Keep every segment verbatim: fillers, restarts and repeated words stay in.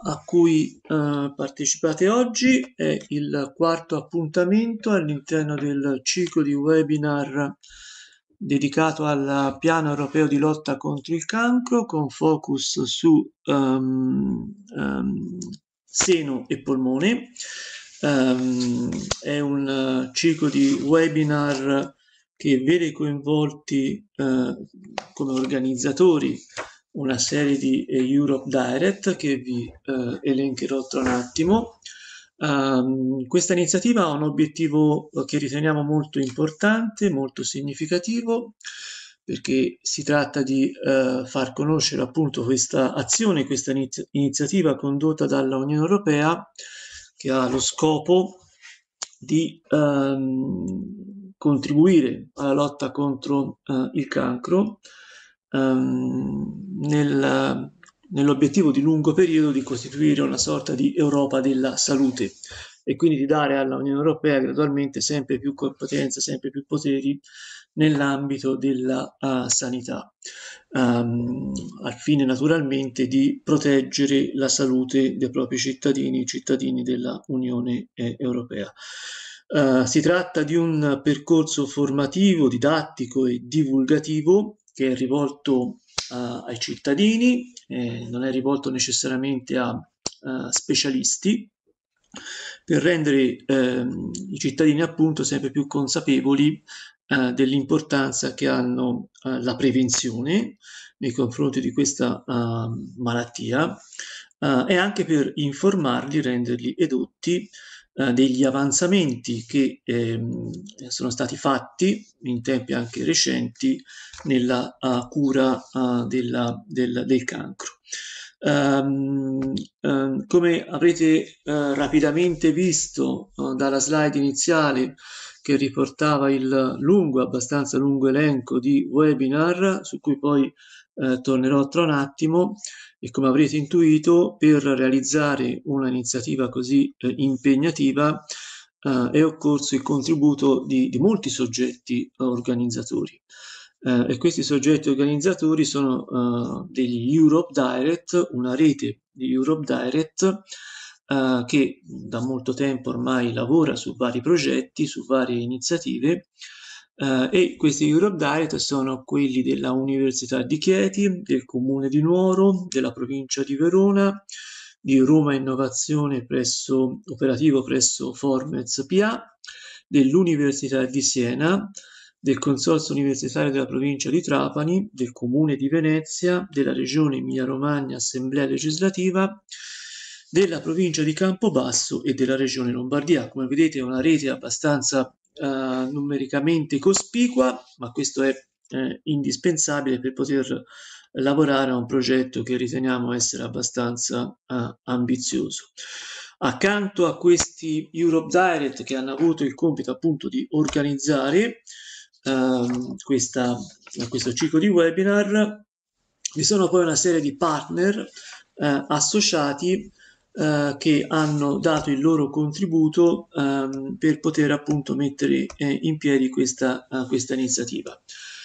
a cui eh, partecipate oggi è il quarto appuntamento all'interno del ciclo di webinar dedicato al piano europeo di lotta contro il cancro, con focus su um, um, seno e polmone. Um, è un uh, ciclo di webinar che vede coinvolti uh, come organizzatori una serie di eh, Europe Direct che vi eh, elencherò tra un attimo. Um, questa iniziativa ha un obiettivo che riteniamo molto importante, molto significativo, perché si tratta di eh, far conoscere appunto questa azione, questa iniz- iniziativa condotta dalla Unione Europea, che ha lo scopo di ehm, contribuire alla lotta contro eh, il cancro ehm, nel, nell'obiettivo di lungo periodo di costituire una sorta di Europa della salute e quindi di dare alla Unione Europea gradualmente sempre più competenze, sempre più poteri nell'ambito della uh, sanità, um, al fine naturalmente di proteggere la salute dei propri cittadini, cittadini della Unione eh, Europea. Uh, si tratta di un percorso formativo, didattico e divulgativo che è rivolto uh, ai cittadini, eh, non è rivolto necessariamente a uh, specialisti, per rendere eh, i cittadini appunto sempre più consapevoli eh, dell'importanza che hanno eh, la prevenzione nei confronti di questa uh, malattia uh, e anche per informarli, renderli edotti uh, degli avanzamenti che ehm, sono stati fatti in tempi anche recenti nella uh, cura uh, della, del, del cancro. Um, um, come avrete uh, rapidamente visto uh, dalla slide iniziale che riportava il lungo, abbastanza lungo elenco di webinar su cui poi uh, tornerò tra un attimo, e come avrete intuito, per realizzare un'iniziativa così uh, impegnativa uh, è occorso il contributo di, di molti soggetti uh, organizzatori. Uh, e questi soggetti organizzatori sono uh, degli Europe Direct, una rete di Europe Direct uh, che da molto tempo ormai lavora su vari progetti, su varie iniziative, uh, e questi Europe Direct sono quelli della Università di Chieti, del Comune di Nuoro, della provincia di Verona, di Roma Innovazione presso, operativo presso Formez P A, dell'Università di Siena, del Consorzio Universitario della Provincia di Trapani, del Comune di Venezia, della Regione Emilia-Romagna Assemblea Legislativa, della Provincia di Campobasso e della Regione Lombardia. Come vedete è una rete abbastanza eh, numericamente cospicua, ma questo è eh, indispensabile per poter lavorare a un progetto che riteniamo essere abbastanza eh, ambizioso. Accanto a questi Europe Direct che hanno avuto il compito appunto di organizzare Uh, questa, questo ciclo di webinar, vi sono poi una serie di partner uh, associati uh, che hanno dato il loro contributo um, per poter appunto mettere eh, in piedi questa, uh, questa iniziativa.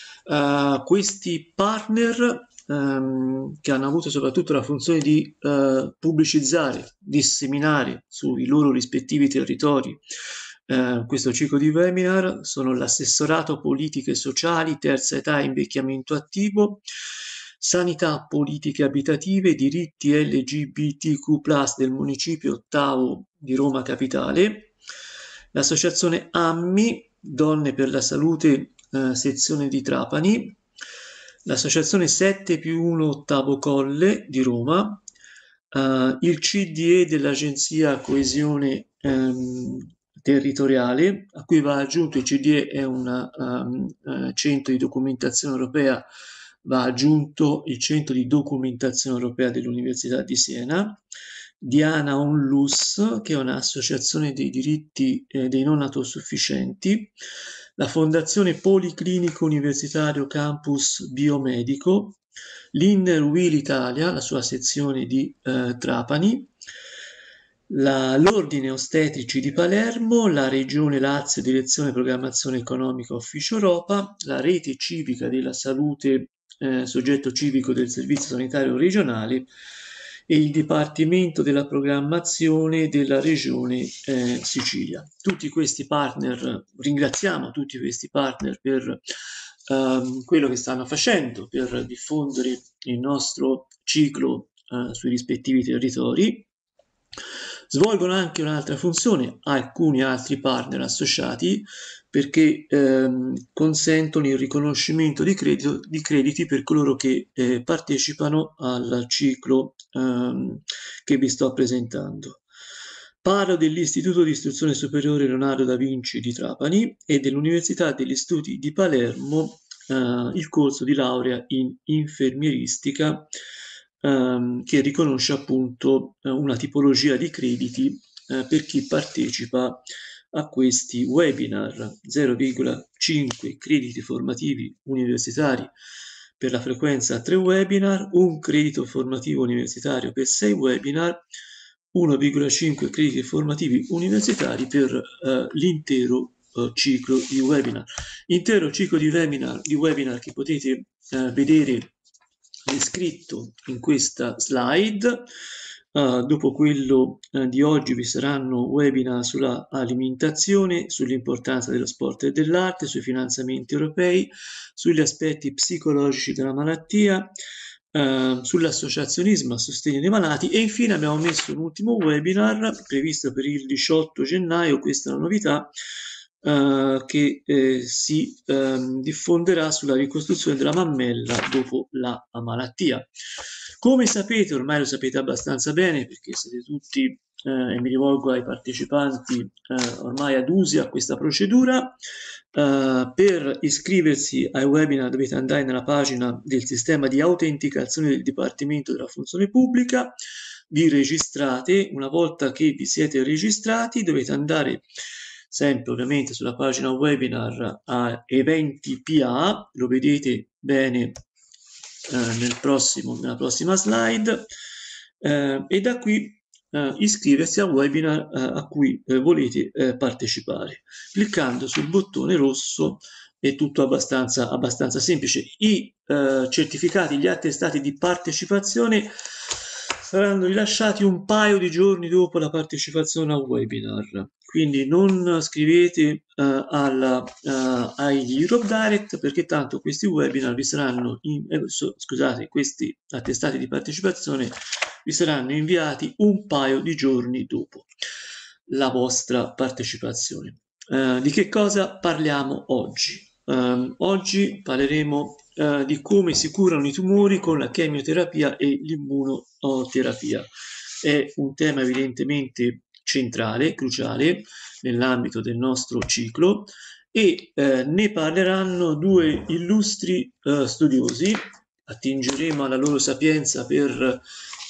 Uh, questi partner um, che hanno avuto soprattutto la funzione di uh, pubblicizzare, disseminare sui loro rispettivi territori Uh, questo ciclo di webinar sono l'assessorato politiche sociali, terza età e invecchiamento attivo, sanità, politiche abitative, diritti L G B T Q plus del municipio ottavo di Roma Capitale, l'associazione AMMI, Donne per la Salute, uh, sezione di Trapani, l'associazione sette più uno ottavo Colle di Roma, uh, il C D E dell'Agenzia Coesione um, territoriale, a cui va aggiunto il C D E è un um, uh, centro di documentazione europea, va aggiunto il centro di documentazione europea dell'Università di Siena, Diana Onlus, che è un'associazione dei diritti eh, dei non autosufficienti, la Fondazione Policlinico Universitario Campus Biomedico, l'Inner Wheel Italia, la sua sezione di eh, Trapani, la, l'Ordine Ostetrici di Palermo, la Regione Lazio Direzione Programmazione Economica Ufficio Europa, la Rete Civica della Salute, eh, soggetto civico del Servizio Sanitario Regionale, e il Dipartimento della Programmazione della Regione eh, Sicilia. Tutti questi partner, ringraziamo tutti questi partner per ehm, quello che stanno facendo per diffondere il nostro ciclo eh, sui rispettivi territori. Svolgono anche un'altra funzione alcuni altri partner associati, perché ehm, consentono il riconoscimento di, credito, di crediti per coloro che eh, partecipano al ciclo ehm, che vi sto presentando. Parlo dell'Istituto di Istruzione Superiore Leonardo da Vinci di Trapani e dell'Università degli Studi di Palermo, eh, il corso di laurea in infermieristica, ehm, che riconosce appunto eh, una tipologia di crediti eh, per chi partecipa a questi webinar. zero virgola cinque crediti formativi universitari per la frequenza a tre webinar, un credito formativo universitario per sei webinar, uno virgola cinque crediti formativi universitari per eh, l'intero eh, ciclo di webinar. Intero ciclo di webinar, di webinar che potete eh, vedere descritto in questa slide. Uh, dopo quello uh, di oggi vi saranno webinar sulla alimentazione, sull'importanza dello sport e dell'arte, sui finanziamenti europei, sugli aspetti psicologici della malattia, uh, sull'associazionismo a sostegno dei malati e infine abbiamo messo un ultimo webinar previsto per il diciotto gennaio, questa è una novità, Uh, che eh, si um, diffonderà sulla ricostruzione della mammella dopo la malattia. Come sapete, ormai lo sapete abbastanza bene perché siete tutti, eh, e mi rivolgo ai partecipanti, eh, ormai adusi a questa procedura. Uh, per iscriversi ai webinar dovete andare nella pagina del sistema di autenticazione del Dipartimento della Funzione Pubblica, vi registrate, una volta che vi siete registrati dovete andare sempre ovviamente sulla pagina webinar a eventi P A, lo vedete bene eh, nel prossimo, nella prossima slide, eh, e da qui eh, iscriversi al webinar eh, a cui eh, volete eh, partecipare. Cliccando sul bottone rosso è tutto abbastanza, abbastanza semplice. I eh, certificati, gli attestati di partecipazione saranno rilasciati un paio di giorni dopo la partecipazione al webinar, quindi non scrivete uh, alla, uh, agli Europe Direct perché tanto questi webinar vi saranno, in, eh, so, scusate, questi attestati di partecipazione vi saranno inviati un paio di giorni dopo la vostra partecipazione. Uh, di che cosa parliamo oggi? Um, oggi parleremo uh, di come si curano i tumori con la chemioterapia e l'immunoterapia. È un tema evidentemente centrale, cruciale nell'ambito del nostro ciclo e eh, ne parleranno due illustri uh, studiosi. Attingeremo alla loro sapienza per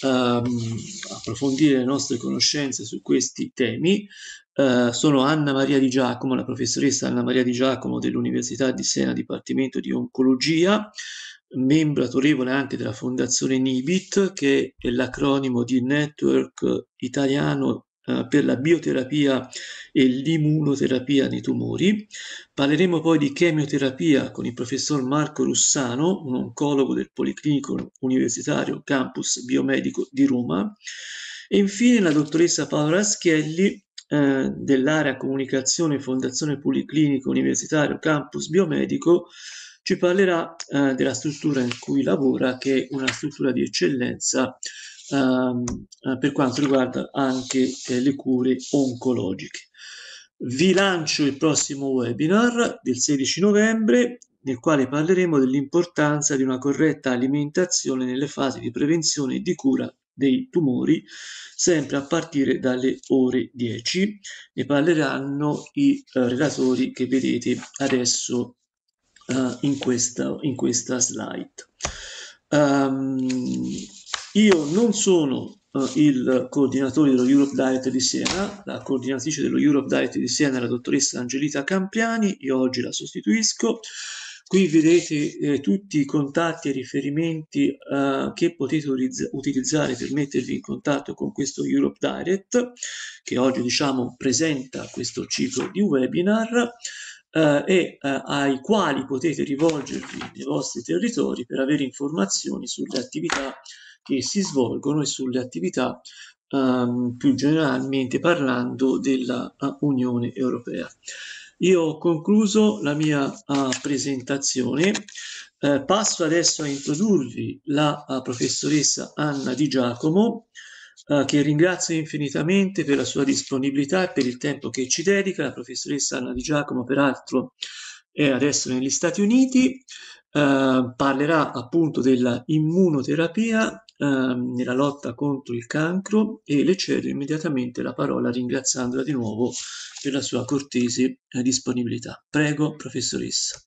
um, approfondire le nostre conoscenze su questi temi. Uh, sono Anna Maria Di Giacomo, la professoressa Anna Maria Di Giacomo dell'Università di Siena, Dipartimento di Oncologia, membro autorevole anche della Fondazione NIBIT, che è l'acronimo di Network Italiano uh, per la bioterapia e l'immunoterapia nei tumori. Parleremo poi di chemioterapia con il professor Marco Russano, un oncologo del Policlinico Universitario Campus Biomedico di Roma. E infine la dottoressa Paola Raschielli, Eh, dell'area comunicazione Fondazione Policlinico Universitario Campus Biomedico, ci parlerà eh, della struttura in cui lavora, che è una struttura di eccellenza ehm, eh, per quanto riguarda anche eh, le cure oncologiche. Vi lancio il prossimo webinar del sedici novembre, nel quale parleremo dell'importanza di una corretta alimentazione nelle fasi di prevenzione e di cura dei tumori, sempre a partire dalle ore dieci. Ne parleranno i uh, relatori che vedete adesso uh, in, questa, in questa slide. Um, io non sono uh, il coordinatore dello Europe Direct di Siena, la coordinatrice dello Europe Direct di Siena è la dottoressa Angelita Campiani, io oggi la sostituisco. Qui vedete eh, tutti i contatti e riferimenti eh, che potete utilizzare per mettervi in contatto con questo Europe Direct, che oggi diciamo presenta questo ciclo di webinar eh, e eh, ai quali potete rivolgervi nei vostri territori per avere informazioni sulle attività che si svolgono e sulle attività um, più generalmente parlando della uh, Unione Europea. Io ho concluso la mia uh, presentazione. Eh, passo adesso a introdurvi la uh, professoressa Anna Di Giacomo, uh, che ringrazio infinitamente per la sua disponibilità e per il tempo che ci dedica. La professoressa Anna Di Giacomo, peraltro, è adesso negli Stati Uniti. Uh, parlerà appunto della immunoterapia uh, nella lotta contro il cancro, e le cedo immediatamente la parola ringraziandola di nuovo per la sua cortese uh, disponibilità. Prego, professoressa.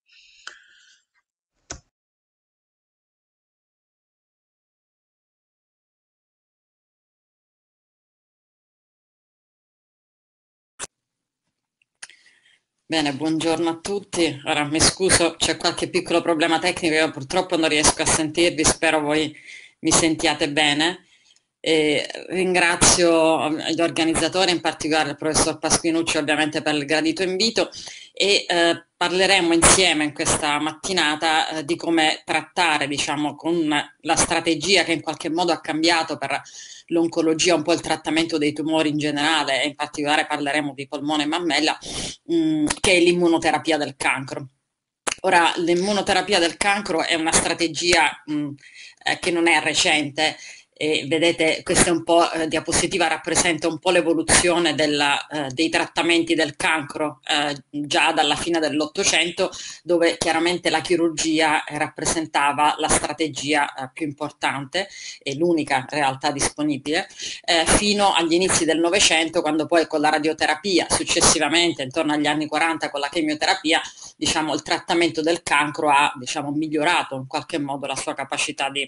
Bene, buongiorno a tutti. Ora mi scuso, c'è qualche piccolo problema tecnico, io purtroppo non riesco a sentirvi, spero voi mi sentiate bene. E ringrazio gli organizzatori, in particolare il professor Pasquinucci ovviamente per il gradito invito, e eh, parleremo insieme in questa mattinata eh, di come trattare, diciamo, con la strategia che in qualche modo ha cambiato per l'oncologia, un po' il trattamento dei tumori in generale, e in particolare parleremo di polmone e mammella, mh, che è l'immunoterapia del cancro. Ora, l'immunoterapia del cancro è una strategia mh, eh, che non è recente. E vedete, questa è un po' eh, diapositiva, rappresenta un po' l'evoluzione della, eh, dei trattamenti del cancro eh, già dalla fine dell'Ottocento, dove chiaramente la chirurgia rappresentava la strategia eh, più importante e l'unica realtà disponibile, eh, fino agli inizi del Novecento, quando poi con la radioterapia, successivamente intorno agli anni quaranta con la chemioterapia, diciamo, il trattamento del cancro ha, diciamo, migliorato in qualche modo la sua capacità di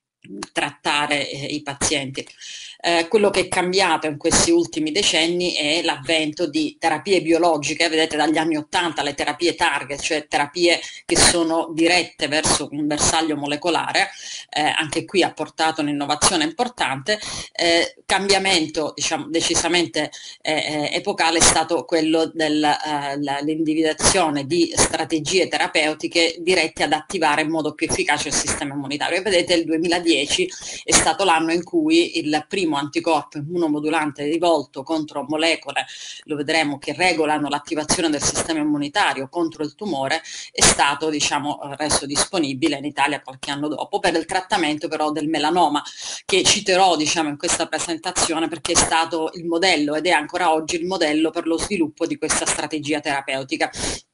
trattare eh, i pazienti. Eh, quello che è cambiato in questi ultimi decenni è l'avvento di terapie biologiche. Vedete, dagli anni ottanta le terapie target, cioè terapie che sono dirette verso un bersaglio molecolare, eh, anche qui ha portato un'innovazione importante. Eh, cambiamento, diciamo, decisamente eh, epocale è stato quello dell'individuazione eh, di strategie terapeutiche dirette ad attivare in modo più efficace il sistema immunitario. E vedete, il duemiladieci è stato l'anno in cui il primo anticorpo immunomodulante rivolto contro molecole, lo vedremo, che regolano l'attivazione del sistema immunitario contro il tumore, è stato, diciamo, reso disponibile in Italia qualche anno dopo per il trattamento però del melanoma, che citerò, diciamo, in questa presentazione perché è stato il modello ed è ancora oggi il modello per lo sviluppo di questa strategia terapeutica,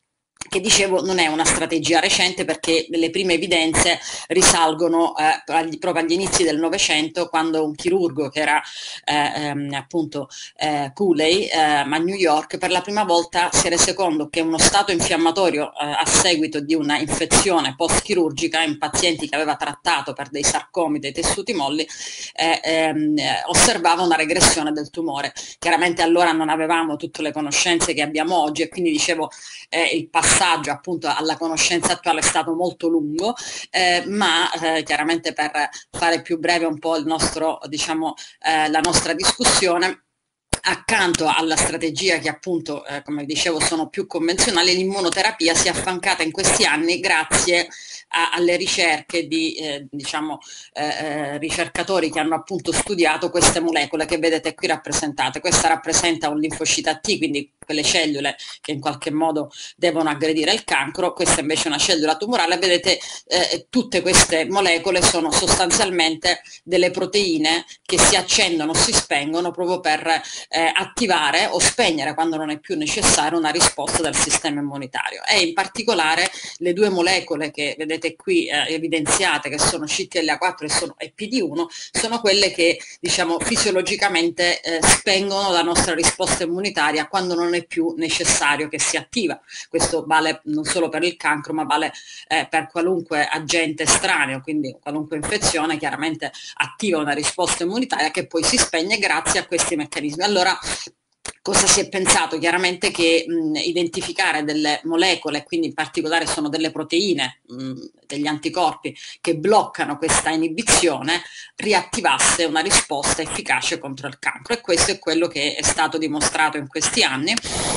che dicevo non è una strategia recente perché le prime evidenze risalgono eh, agli, proprio agli inizi del Novecento, quando un chirurgo che era eh, ehm, appunto eh, Cooley, eh, ma a New York, per la prima volta si è reso conto che uno stato infiammatorio eh, a seguito di una infezione post-chirurgica in pazienti che aveva trattato per dei sarcomi, dei tessuti molli, eh, ehm, osservava una regressione del tumore. Chiaramente allora non avevamo tutte le conoscenze che abbiamo oggi e quindi dicevo eh, il passaggio passaggio appunto alla conoscenza attuale è stato molto lungo, eh, ma eh, chiaramente per fare più breve un po' il nostro, diciamo, eh, la nostra discussione, accanto alla strategia che appunto, eh, come dicevo, sono più convenzionali, l'immunoterapia si è affancata in questi anni grazie a, alle ricerche di eh, diciamo, eh, ricercatori che hanno appunto studiato queste molecole che vedete qui rappresentate. Questa rappresenta un linfocita T, quindi quelle cellule che in qualche modo devono aggredire il cancro. Questa invece è una cellula tumorale. Vedete, eh, tutte queste molecole sono sostanzialmente delle proteine che si accendono, si spengono proprio per eh, attivare o spegnere, quando non è più necessario, una risposta del sistema immunitario. E in particolare le due molecole che vedete qui eh, evidenziate, che sono C T L A quattro e, sono, e P D uno, sono quelle che, diciamo, fisiologicamente eh, spengono la nostra risposta immunitaria quando non è più necessario che si attiva. Questo vale non solo per il cancro, ma vale eh, per qualunque agente estraneo, quindi qualunque infezione chiaramente attiva una risposta immunitaria che poi si spegne grazie a questi meccanismi. Allora, cosa si è pensato? Chiaramente che mh, identificare delle molecole, quindi in particolare sono delle proteine, mh, degli anticorpi che bloccano questa inibizione, riattivasse una risposta efficace contro il cancro, e questo è quello che è stato dimostrato in questi anni.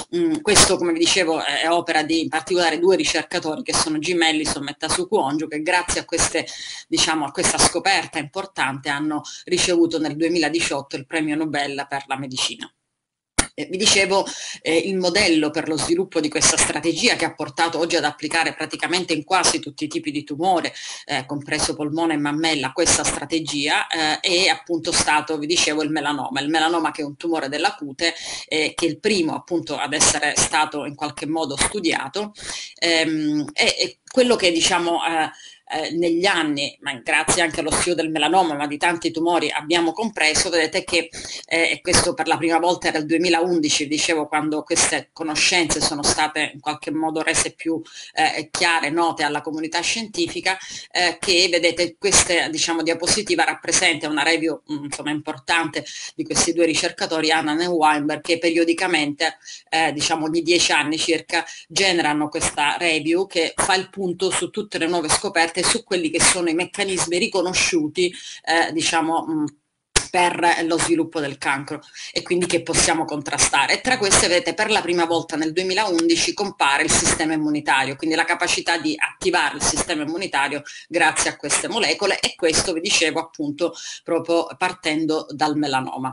mh, questo, come vi dicevo, è opera di in particolare due ricercatori che sono Jim Ellison e Tasuku Honjo, che grazie a, queste, diciamo, a questa scoperta importante hanno ricevuto nel duemiladiciotto il premio Nobel per la medicina. Eh, vi dicevo, eh, il modello per lo sviluppo di questa strategia, che ha portato oggi ad applicare praticamente in quasi tutti i tipi di tumore, eh, compreso polmone e mammella, questa strategia, eh, è appunto stato, vi dicevo, il melanoma. Il melanoma, che è un tumore della cute, eh, che è il primo appunto ad essere stato in qualche modo studiato, ehm, è, è quello che, diciamo, eh, Eh, negli anni, ma grazie anche allo studio del melanoma, ma di tanti tumori, abbiamo compreso, vedete che, eh, e questo per la prima volta era il duemilaundici, dicevo, quando queste conoscenze sono state in qualche modo rese più eh, chiare, note alla comunità scientifica, eh, che vedete questa, diciamo, diapositiva rappresenta una review insomma importante di questi due ricercatori, Annan e Weinberg, che periodicamente, eh, diciamo ogni dieci anni circa, generano questa review che fa il punto su tutte le nuove scoperte, su quelli che sono i meccanismi riconosciuti, eh, diciamo, mh, per lo sviluppo del cancro, e quindi che possiamo contrastare. E tra queste, vedete, per la prima volta nel duemilaundici compare il sistema immunitario, quindi la capacità di attivare il sistema immunitario grazie a queste molecole, e questo vi dicevo appunto proprio partendo dal melanoma.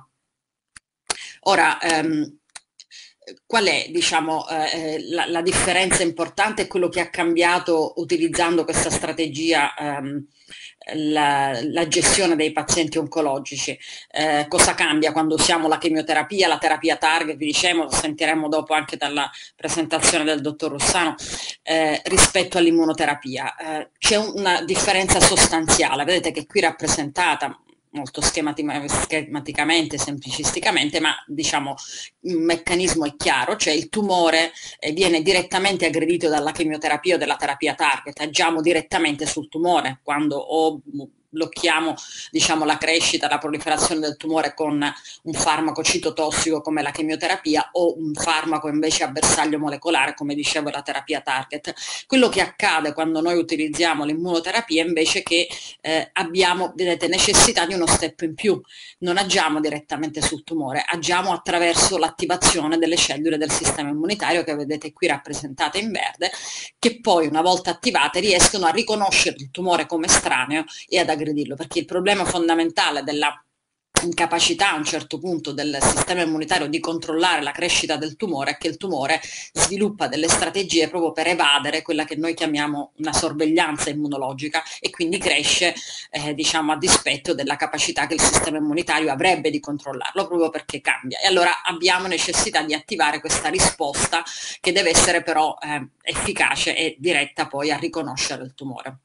Ora, ehm, qual è, diciamo, eh, la, la differenza importante e quello che ha cambiato utilizzando questa strategia, ehm, la, la gestione dei pazienti oncologici? Eh, cosa cambia quando usiamo la chemioterapia, la terapia target, vi dicevo, lo sentiremo dopo anche dalla presentazione del dottor Rossano, eh, rispetto all'immunoterapia? Eh, c'è una differenza sostanziale, vedete che qui rappresentata molto schematicamente, semplicisticamente, ma diciamo il meccanismo è chiaro, cioè il tumore eh, viene direttamente aggredito dalla chemioterapia o della terapia target, agiamo direttamente sul tumore quando o blocchiamo, diciamo, la crescita, la proliferazione del tumore con un farmaco citotossico come la chemioterapia, o un farmaco invece a bersaglio molecolare, come dicevo, la terapia target. Quello che accade quando noi utilizziamo l'immunoterapia invece è che eh, abbiamo, vedete, necessità di uno step in più. Non agiamo direttamente sul tumore, agiamo attraverso l'attivazione delle cellule del sistema immunitario, che vedete qui rappresentate in verde, che poi, una volta attivate, riescono a riconoscere il tumore come estraneo e ad aggredirlo, perché il problema fondamentale della incapacità a un certo punto del sistema immunitario di controllare la crescita del tumore è che il tumore sviluppa delle strategie proprio per evadere quella che noi chiamiamo una sorveglianza immunologica, e quindi cresce, eh, diciamo, a dispetto della capacità che il sistema immunitario avrebbe di controllarlo, proprio perché cambia. E allora abbiamo necessità di attivare questa risposta, che deve essere però eh, efficace e diretta poi a riconoscere il tumore.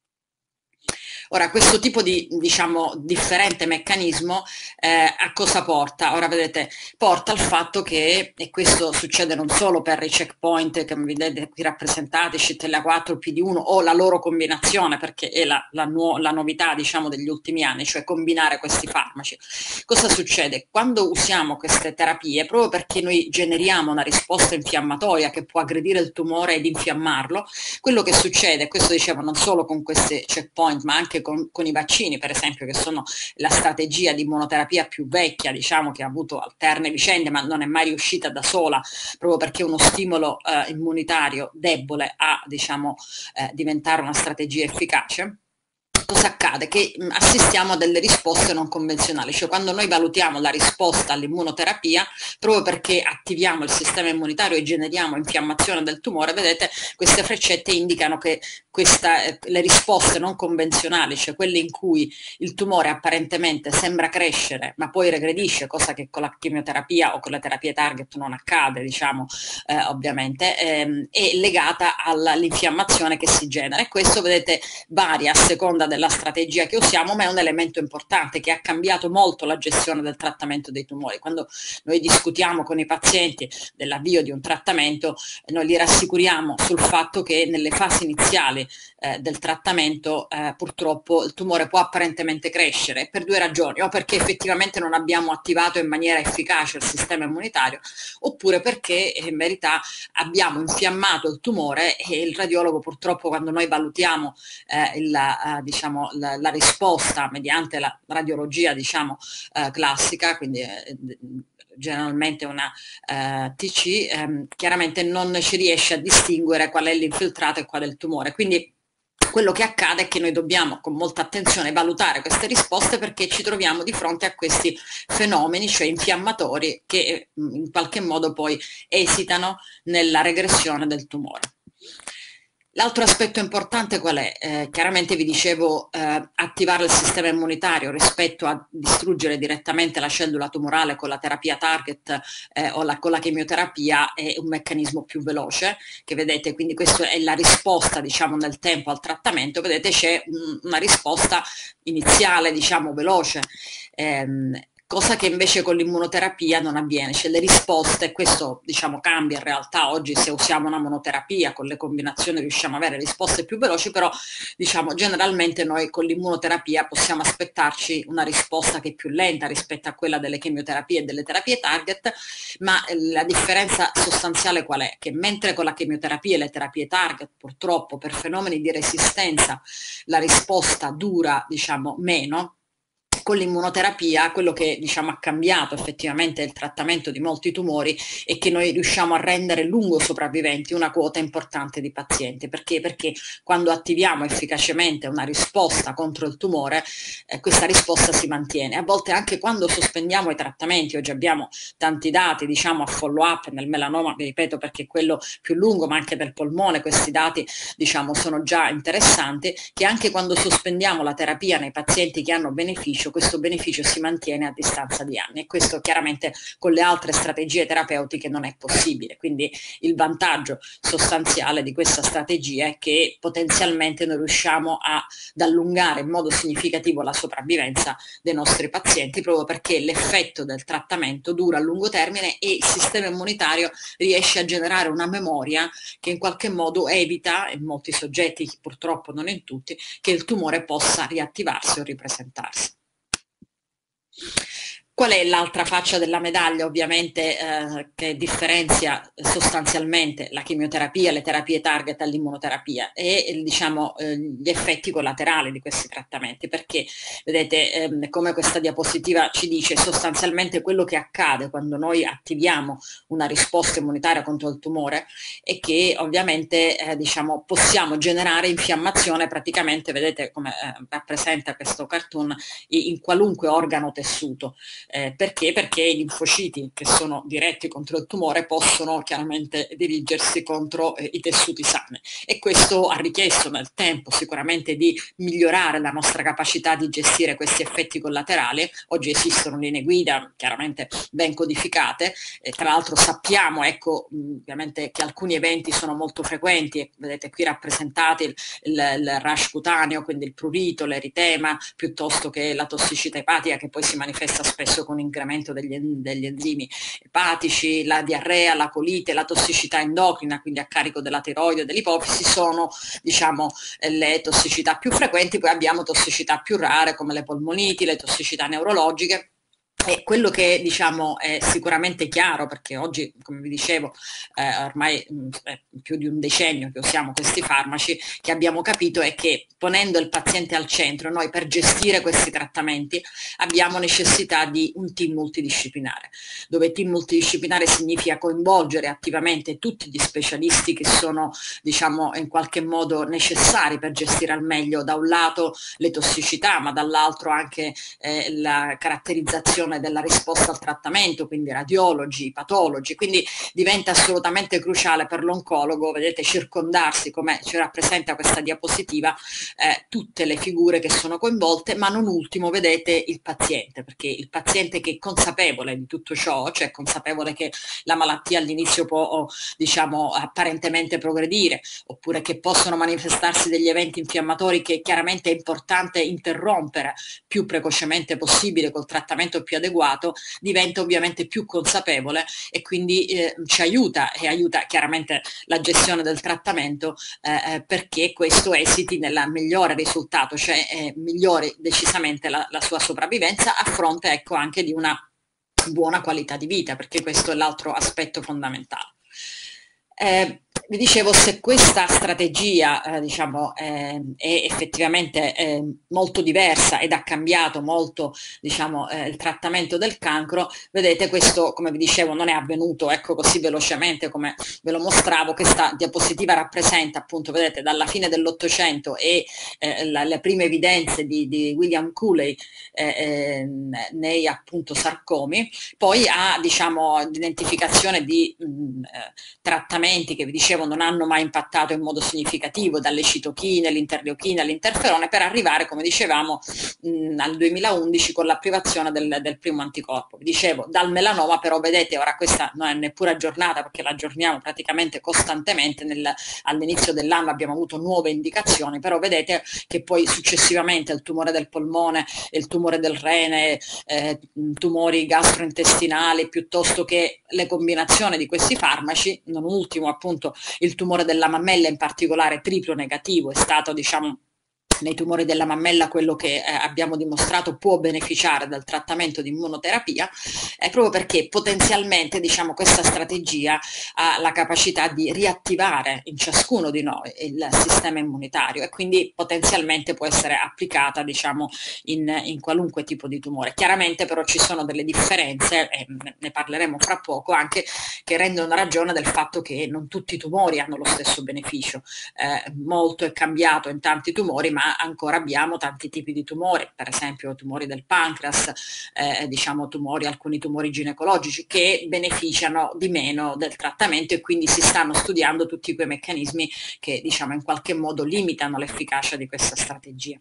Ora, questo tipo di, diciamo, differente meccanismo eh, a cosa porta? Ora, vedete, porta al fatto che, e questo succede non solo per i checkpoint che vedete qui rappresentati, C T L A quattro, P D uno o la loro combinazione, perché è la, la, nuo la novità, diciamo, degli ultimi anni, cioè combinare questi farmaci. Cosa succede? Quando usiamo queste terapie, proprio perché noi generiamo una risposta infiammatoria che può aggredire il tumore ed infiammarlo, quello che succede, questo dicevo non solo con questi checkpoint, ma anche Con, con i vaccini, per esempio, che sono la strategia di immunoterapia più vecchia, diciamo, che ha avuto alterne vicende, ma non è mai riuscita da sola, proprio perché uno stimolo eh, immunitario debole a, diciamo, eh, diventare una strategia efficace. Cosa accade? Che mh, assistiamo a delle risposte non convenzionali, cioè quando noi valutiamo la risposta all'immunoterapia, proprio perché attiviamo il sistema immunitario e generiamo infiammazione del tumore, vedete, queste freccette indicano che questa, eh, le risposte non convenzionali, cioè quelle in cui il tumore apparentemente sembra crescere ma poi regredisce, cosa che con la chemioterapia o con le terapie target non accade, diciamo, eh, ovviamente, ehm, è legata all'infiammazione che si genera, e questo, vedete, varia a seconda della strategia che usiamo, ma è un elemento importante che ha cambiato molto la gestione del trattamento dei tumori. Quando noi discutiamo con i pazienti dell'avvio di un trattamento, noi li rassicuriamo sul fatto che nelle fasi iniziali eh, del trattamento eh, purtroppo il tumore può apparentemente crescere per due ragioni: o perché effettivamente non abbiamo attivato in maniera efficace il sistema immunitario, oppure perché in verità abbiamo infiammato il tumore, e il radiologo purtroppo, quando noi valutiamo eh, il, eh, diciamo, la, la risposta mediante la radiologia, diciamo, eh, classica, quindi eh, generalmente una eh, T C, ehm, chiaramente non ci riesce a distinguere qual è l'infiltrato e qual è il tumore. Quindi quello che accade è che noi dobbiamo con molta attenzione valutare queste risposte, perché ci troviamo di fronte a questi fenomeni, cioè infiammatori, che in qualche modo poi esitano nella regressione del tumore. L'altro aspetto importante qual è? Eh, chiaramente vi dicevo, eh, attivare il sistema immunitario rispetto a distruggere direttamente la cellula tumorale con la terapia target eh, o la, con la chemioterapia è un meccanismo più veloce, che vedete, quindi questa è la risposta, diciamo, nel tempo al trattamento. Vedete, c'è un, una risposta iniziale, diciamo, veloce. Ehm, cosa che invece con l'immunoterapia non avviene, cioè le risposte, questo diciamo cambia in realtà oggi se usiamo una monoterapia, con le combinazioni riusciamo ad avere risposte più veloci, però diciamo generalmente noi con l'immunoterapia possiamo aspettarci una risposta che è più lenta rispetto a quella delle chemioterapie e delle terapie target, ma la differenza sostanziale qual è? Che mentre con la chemioterapia e le terapie target purtroppo per fenomeni di resistenza la risposta dura diciamo meno, con l'immunoterapia quello che diciamo ha cambiato effettivamente il trattamento di molti tumori è che noi riusciamo a rendere lungo sopravviventi una quota importante di pazienti. Perché? Perché quando attiviamo efficacemente una risposta contro il tumore, eh, questa risposta si mantiene. A volte anche quando sospendiamo i trattamenti, oggi abbiamo tanti dati diciamo a follow up nel melanoma, vi ripeto perché è quello più lungo, ma anche del polmone questi dati diciamo sono già interessanti, che anche quando sospendiamo la terapia nei pazienti che hanno beneficio, questo beneficio si mantiene a distanza di anni, e questo chiaramente con le altre strategie terapeutiche non è possibile. Quindi il vantaggio sostanziale di questa strategia è che potenzialmente noi riusciamo a, ad allungare in modo significativo la sopravvivenza dei nostri pazienti, proprio perché l'effetto del trattamento dura a lungo termine e il sistema immunitario riesce a generare una memoria che in qualche modo evita, in molti soggetti, purtroppo non in tutti, che il tumore possa riattivarsi o ripresentarsi. Qual è l'altra faccia della medaglia ovviamente eh, che differenzia sostanzialmente la chemioterapia, le terapie target all'immunoterapia e diciamo eh, gli effetti collaterali di questi trattamenti? Perché vedete ehm, come questa diapositiva ci dice, sostanzialmente quello che accade quando noi attiviamo una risposta immunitaria contro il tumore è che ovviamente eh, diciamo possiamo generare infiammazione praticamente, vedete come eh, rappresenta questo cartoon, in qualunque organo tessuto. Eh, perché? Perché i linfociti che sono diretti contro il tumore possono chiaramente dirigersi contro eh, i tessuti sani, e questo ha richiesto nel tempo sicuramente di migliorare la nostra capacità di gestire questi effetti collaterali. Oggi esistono linee guida chiaramente ben codificate, eh, tra l'altro sappiamo ecco ovviamente che alcuni eventi sono molto frequenti, vedete qui rappresentati il, il, il rash cutaneo, quindi il prurito, l'eritema, piuttosto che la tossicità epatica che poi si manifesta spesso con incremento degli, degli enzimi epatici, la diarrea, la colite, la tossicità endocrina, quindi a carico della tiroide e dell'ipofisi, sono diciamo le tossicità più frequenti. Poi abbiamo tossicità più rare come le polmoniti, le tossicità neurologiche. E quello che diciamo è sicuramente chiaro, perché oggi, come vi dicevo, eh, ormai mh, è più di un decennio che usiamo questi farmaci, che abbiamo capito è che ponendo il paziente al centro, noi per gestire questi trattamenti abbiamo necessità di un team multidisciplinare, dove team multidisciplinare significa coinvolgere attivamente tutti gli specialisti che sono diciamo in qualche modo necessari per gestire al meglio da un lato le tossicità, ma dall'altro anche eh, la caratterizzazione della risposta al trattamento, quindi radiologi, patologi. Quindi diventa assolutamente cruciale per l'oncologo, vedete, circondarsi, come ci rappresenta questa diapositiva, eh, tutte le figure che sono coinvolte, ma non ultimo, vedete, il paziente, perché il paziente che è consapevole di tutto ciò, cioè consapevole che la malattia all'inizio può, diciamo, apparentemente progredire, oppure che possono manifestarsi degli eventi infiammatori che chiaramente è importante interrompere più precocemente possibile col trattamento più adeguato, diventa ovviamente più consapevole e quindi eh, ci aiuta e aiuta chiaramente la gestione del trattamento eh, perché questo esiti nel migliore risultato, cioè eh, migliori decisamente la, la sua sopravvivenza a fronte ecco anche di una buona qualità di vita, perché questo è l'altro aspetto fondamentale. Eh, Vi dicevo, se questa strategia eh, diciamo, eh, è effettivamente eh, molto diversa ed ha cambiato molto diciamo, eh, il trattamento del cancro, vedete questo, come vi dicevo, non è avvenuto ecco, così velocemente come ve lo mostravo. Questa diapositiva rappresenta appunto, vedete, dalla fine dell'Ottocento e eh, la, le prime evidenze di, di William Cooley eh, eh, nei appunto sarcomi, poi a diciamo, l'identificazione di mh, eh, trattamenti che vi dicevo non hanno mai impattato in modo significativo, dalle citochine, l'interleuchina, all'interferone, per arrivare, come dicevamo, mh, al duemilaundici con l'approvazione del, del primo anticorpo. Vi dicevo, dal melanoma però, vedete, ora questa non è neppure aggiornata perché la aggiorniamo praticamente costantemente, nel, all'inizio dell'anno abbiamo avuto nuove indicazioni, però vedete che poi successivamente il tumore del polmone, il tumore del rene, eh, tumori gastrointestinali, piuttosto che le combinazioni di questi farmaci, non ultimo appunto il tumore della mammella, in particolare triplo negativo, è stato diciamo nei tumori della mammella quello che eh, abbiamo dimostrato può beneficiare dal trattamento di immunoterapia, è proprio perché potenzialmente diciamo, questa strategia ha la capacità di riattivare in ciascuno di noi il sistema immunitario e quindi potenzialmente può essere applicata diciamo, in, in qualunque tipo di tumore. Chiaramente però ci sono delle differenze, e ne parleremo fra poco, anche che rendono ragione del fatto che non tutti i tumori hanno lo stesso beneficio. Eh, molto è cambiato in tanti tumori, ma ancora abbiamo tanti tipi di tumori, per esempio tumori del pancreas, eh, diciamo tumori, alcuni tumori ginecologici che beneficiano di meno del trattamento e quindi si stanno studiando tutti quei meccanismi che diciamo in qualche modo limitano l'efficacia di questa strategia.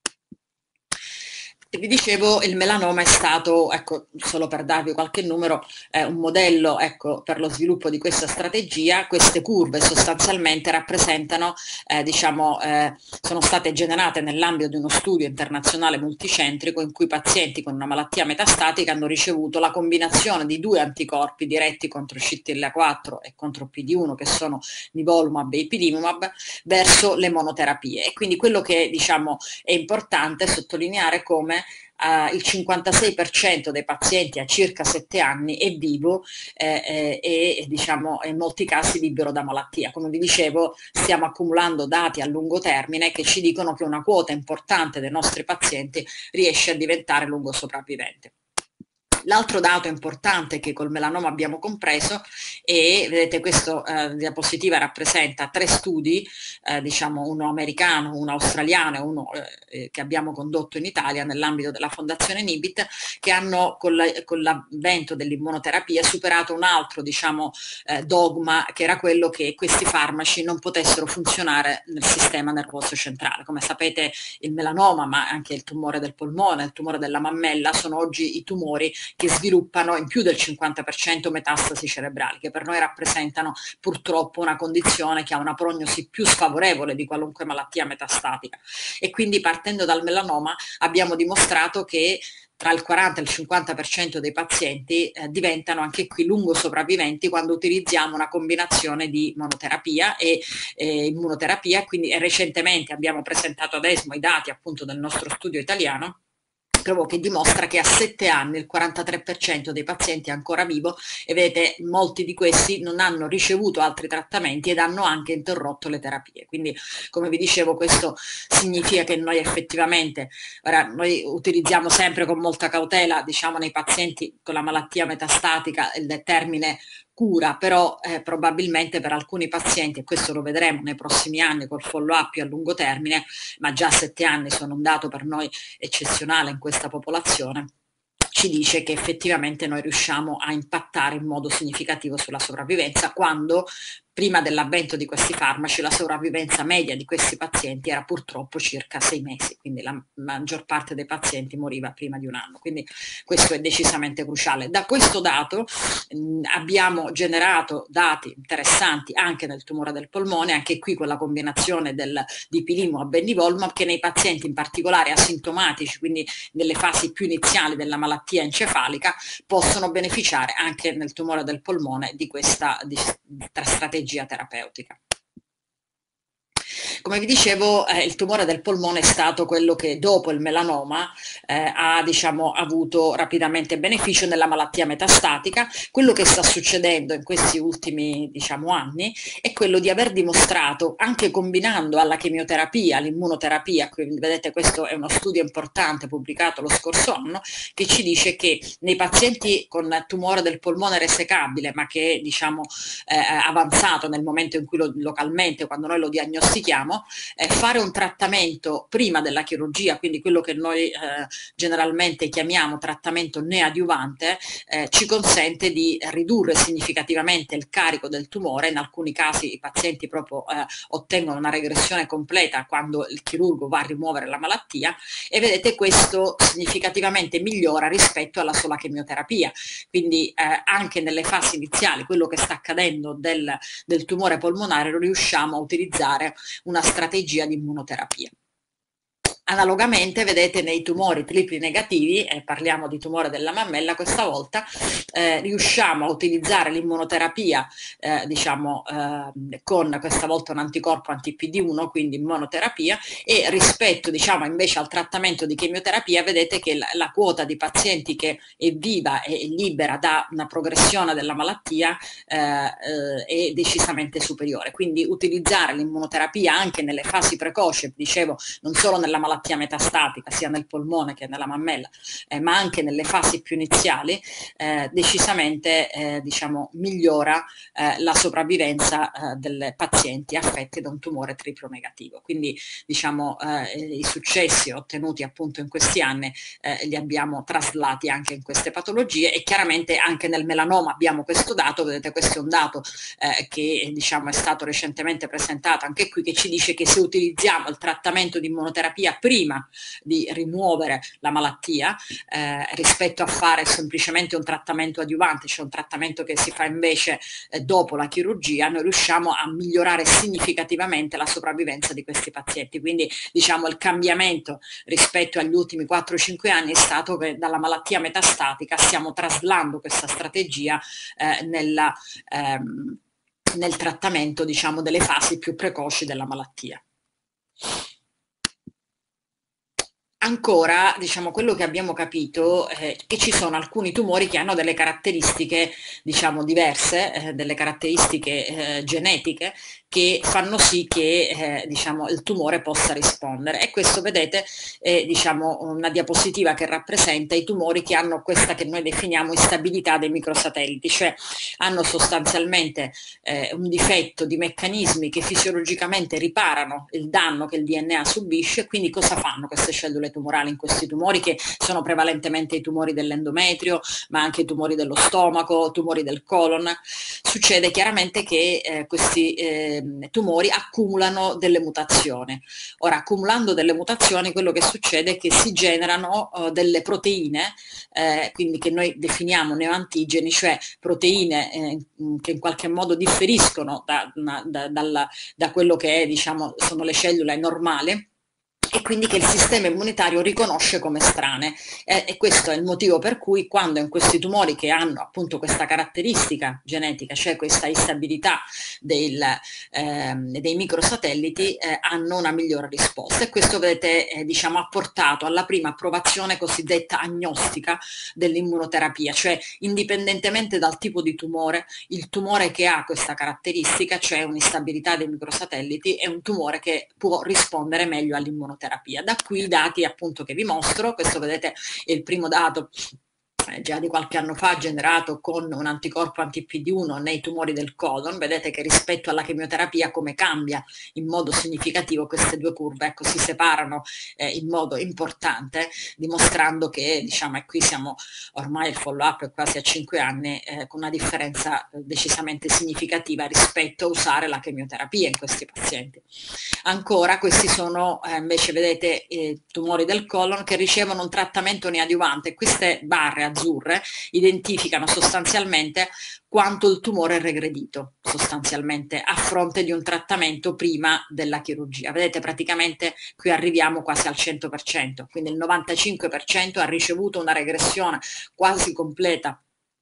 Vi dicevo, il melanoma è stato, ecco, solo per darvi qualche numero, eh, un modello ecco, per lo sviluppo di questa strategia. Queste curve sostanzialmente rappresentano, eh, diciamo, eh, sono state generate nell'ambito di uno studio internazionale multicentrico in cui pazienti con una malattia metastatica hanno ricevuto la combinazione di due anticorpi diretti contro C T L A quattro e contro P D uno, che sono nivolumab e ipilimumab, verso le monoterapie. E quindi quello che diciamo, è importante sottolineare come Uh, il cinquantasei per cento dei pazienti a circa sette anni è vivo eh, eh, e diciamo in molti casi libero da malattia. Come vi dicevo, stiamo accumulando dati a lungo termine che ci dicono che una quota importante dei nostri pazienti riesce a diventare lungo sopravvivente. L'altro dato importante che col melanoma abbiamo compreso è, vedete, questa eh, diapositiva rappresenta tre studi, eh, diciamo uno americano, uno australiano e uno eh, che abbiamo condotto in Italia nell'ambito della Fondazione Nibit, che hanno con, la, con l'avvento dell'immunoterapia superato un altro diciamo, eh, dogma, che era quello che questi farmaci non potessero funzionare nel sistema nervoso centrale. Come sapete il melanoma, ma anche il tumore del polmone, il tumore della mammella, sono oggi i tumori che sviluppano in più del cinquanta per cento metastasi cerebrali, che per noi rappresentano purtroppo una condizione che ha una prognosi più sfavorevole di qualunque malattia metastatica. E quindi partendo dal melanoma abbiamo dimostrato che tra il quaranta e il cinquanta per cento dei pazienti eh, diventano anche qui lungo sopravviventi quando utilizziamo una combinazione di monoterapia e eh, immunoterapia. Quindi eh, recentemente abbiamo presentato ad ESMO i dati appunto del nostro studio italiano, proprio che dimostra che a sette anni il quarantatré per cento dei pazienti è ancora vivo e vedete molti di questi non hanno ricevuto altri trattamenti ed hanno anche interrotto le terapie. Quindi come vi dicevo questo significa che noi effettivamente, ora noi utilizziamo sempre con molta cautela diciamo nei pazienti con la malattia metastatica il termine cura, però eh, probabilmente per alcuni pazienti, e questo lo vedremo nei prossimi anni col follow up più a lungo termine, ma già sette anni sono un dato per noi eccezionale in questa popolazione, ci dice che effettivamente noi riusciamo a impattare in modo significativo sulla sopravvivenza, quando prima dell'avvento di questi farmaci la sopravvivenza media di questi pazienti era purtroppo circa sei mesi, quindi la maggior parte dei pazienti moriva prima di un anno, quindi questo è decisamente cruciale. Da questo dato mh, abbiamo generato dati interessanti anche nel tumore del polmone, anche qui con la combinazione del, di ipilimumab e nivolumab, che nei pazienti in particolare asintomatici, quindi nelle fasi più iniziali della malattia encefalica, possono beneficiare anche nel tumore del polmone di questa di, di strategia terapeutica. Come vi dicevo, eh, il tumore del polmone è stato quello che dopo il melanoma eh, ha, diciamo, avuto rapidamente beneficio nella malattia metastatica. Quello che sta succedendo in questi ultimi, diciamo, anni è quello di aver dimostrato, anche combinando alla chemioterapia, all'immunoterapia, quindi vedete questo è uno studio importante pubblicato lo scorso anno, che ci dice che nei pazienti con tumore del polmone resecabile, ma che diciamo eh, avanzato nel momento in cui lo, localmente, quando noi lo diagnostichiamo, eh, fare un trattamento prima della chirurgia, quindi quello che noi eh, generalmente chiamiamo trattamento neoadiuvante, eh, ci consente di ridurre significativamente il carico del tumore. In alcuni casi i pazienti proprio eh, ottengono una regressione completa quando il chirurgo va a rimuovere la malattia, e vedete questo significativamente migliora rispetto alla sola chemioterapia. Quindi eh, anche nelle fasi iniziali, quello che sta accadendo del, del tumore polmonare, riusciamo a utilizzare una strategia di immunoterapia. Analogamente, vedete, nei tumori tripli negativi, e parliamo di tumore della mammella questa volta, eh, riusciamo a utilizzare l'immunoterapia, eh, diciamo, eh, con questa volta un anticorpo anti P D uno, quindi immunoterapia, e rispetto, diciamo, invece al trattamento di chemioterapia, vedete che la, la quota di pazienti che è viva e libera da una progressione della malattia eh, eh, è decisamente superiore. Quindi utilizzare l'immunoterapia anche nelle fasi precoci, dicevo, non solo nella malattia metastatica, sia nel polmone che nella mammella, eh, ma anche nelle fasi più iniziali, eh, decisamente eh, diciamo, migliora eh, la sopravvivenza eh, dei pazienti affetti da un tumore triplo negativo. Quindi diciamo, eh, i successi ottenuti appunto in questi anni eh, li abbiamo traslati anche in queste patologie, e chiaramente anche nel melanoma abbiamo questo dato. Vedete, questo è un dato eh, che diciamo, è stato recentemente presentato anche qui, che ci dice che se utilizziamo il trattamento di immunoterapia prima di rimuovere la malattia eh, rispetto a fare semplicemente un trattamento adiuvante, cioè un trattamento che si fa invece eh, dopo la chirurgia, noi riusciamo a migliorare significativamente la sopravvivenza di questi pazienti. Quindi diciamo il cambiamento rispetto agli ultimi quattro cinque anni è stato che dalla malattia metastatica stiamo traslando questa strategia eh, nella, ehm, nel trattamento, diciamo, delle fasi più precoci della malattia. Ancora, diciamo, quello che abbiamo capito è che ci sono alcuni tumori che hanno delle caratteristiche, diciamo, diverse, eh, delle caratteristiche eh, genetiche, che fanno sì che eh, diciamo, il tumore possa rispondere. E questo, vedete, è diciamo, una diapositiva che rappresenta i tumori che hanno questa che noi definiamo instabilità dei microsatelliti, cioè hanno sostanzialmente eh, un difetto di meccanismi che fisiologicamente riparano il danno che il D N A subisce. Quindi cosa fanno queste cellule tumorali in questi tumori, che sono prevalentemente i tumori dell'endometrio, ma anche i tumori dello stomaco, tumori del colon? Succede chiaramente che eh, questi eh, tumori accumulano delle mutazioni. Ora, accumulando delle mutazioni, quello che succede è che si generano uh, delle proteine, eh, quindi che noi definiamo neoantigeni, cioè proteine eh, che in qualche modo differiscono da, da, da, da quello che è, diciamo, sono le cellule normali, e quindi che il sistema immunitario riconosce come strane. Eh, e questo è il motivo per cui quando in questi tumori che hanno appunto questa caratteristica genetica, cioè questa instabilità del, eh, dei microsatelliti, eh, hanno una migliore risposta. E questo, vedete, eh, diciamo, ha portato alla prima approvazione cosiddetta agnostica dell'immunoterapia, cioè indipendentemente dal tipo di tumore, il tumore che ha questa caratteristica, cioè un'instabilità dei microsatelliti, è un tumore che può rispondere meglio all'immunoterapia. Da qui i dati appunto che vi mostro. Questo, vedete, è il primo dato già di qualche anno fa, generato con un anticorpo anti P D uno nei tumori del colon. Vedete che rispetto alla chemioterapia come cambia in modo significativo queste due curve, ecco, si separano eh, in modo importante, dimostrando che, diciamo, e qui siamo ormai, il follow up è quasi a cinque anni, eh, con una differenza decisamente significativa rispetto a usare la chemioterapia in questi pazienti. Ancora, questi sono eh, invece, vedete, eh, tumori del colon che ricevono un trattamento neoadiuvante. Queste barre azzurre identificano sostanzialmente quanto il tumore è regredito, sostanzialmente, a fronte di un trattamento prima della chirurgia. Vedete, praticamente qui arriviamo quasi al cento per cento, quindi il novantacinque per cento ha ricevuto una regressione quasi completa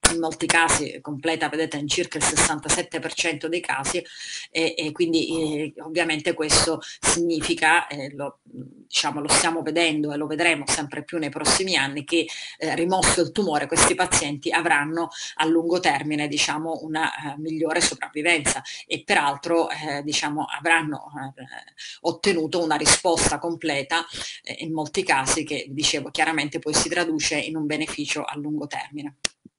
in molti casi completa, vedete, in circa il sessantasette per cento dei casi, e, e quindi eh, ovviamente questo significa, eh, lo, diciamo, lo stiamo vedendo e lo vedremo sempre più nei prossimi anni, che eh, rimosso il tumore questi pazienti avranno a lungo termine, diciamo, una eh, migliore sopravvivenza, e peraltro eh, diciamo, avranno eh, ottenuto una risposta completa eh, in molti casi, che dicevo chiaramente poi si traduce in un beneficio a lungo termine.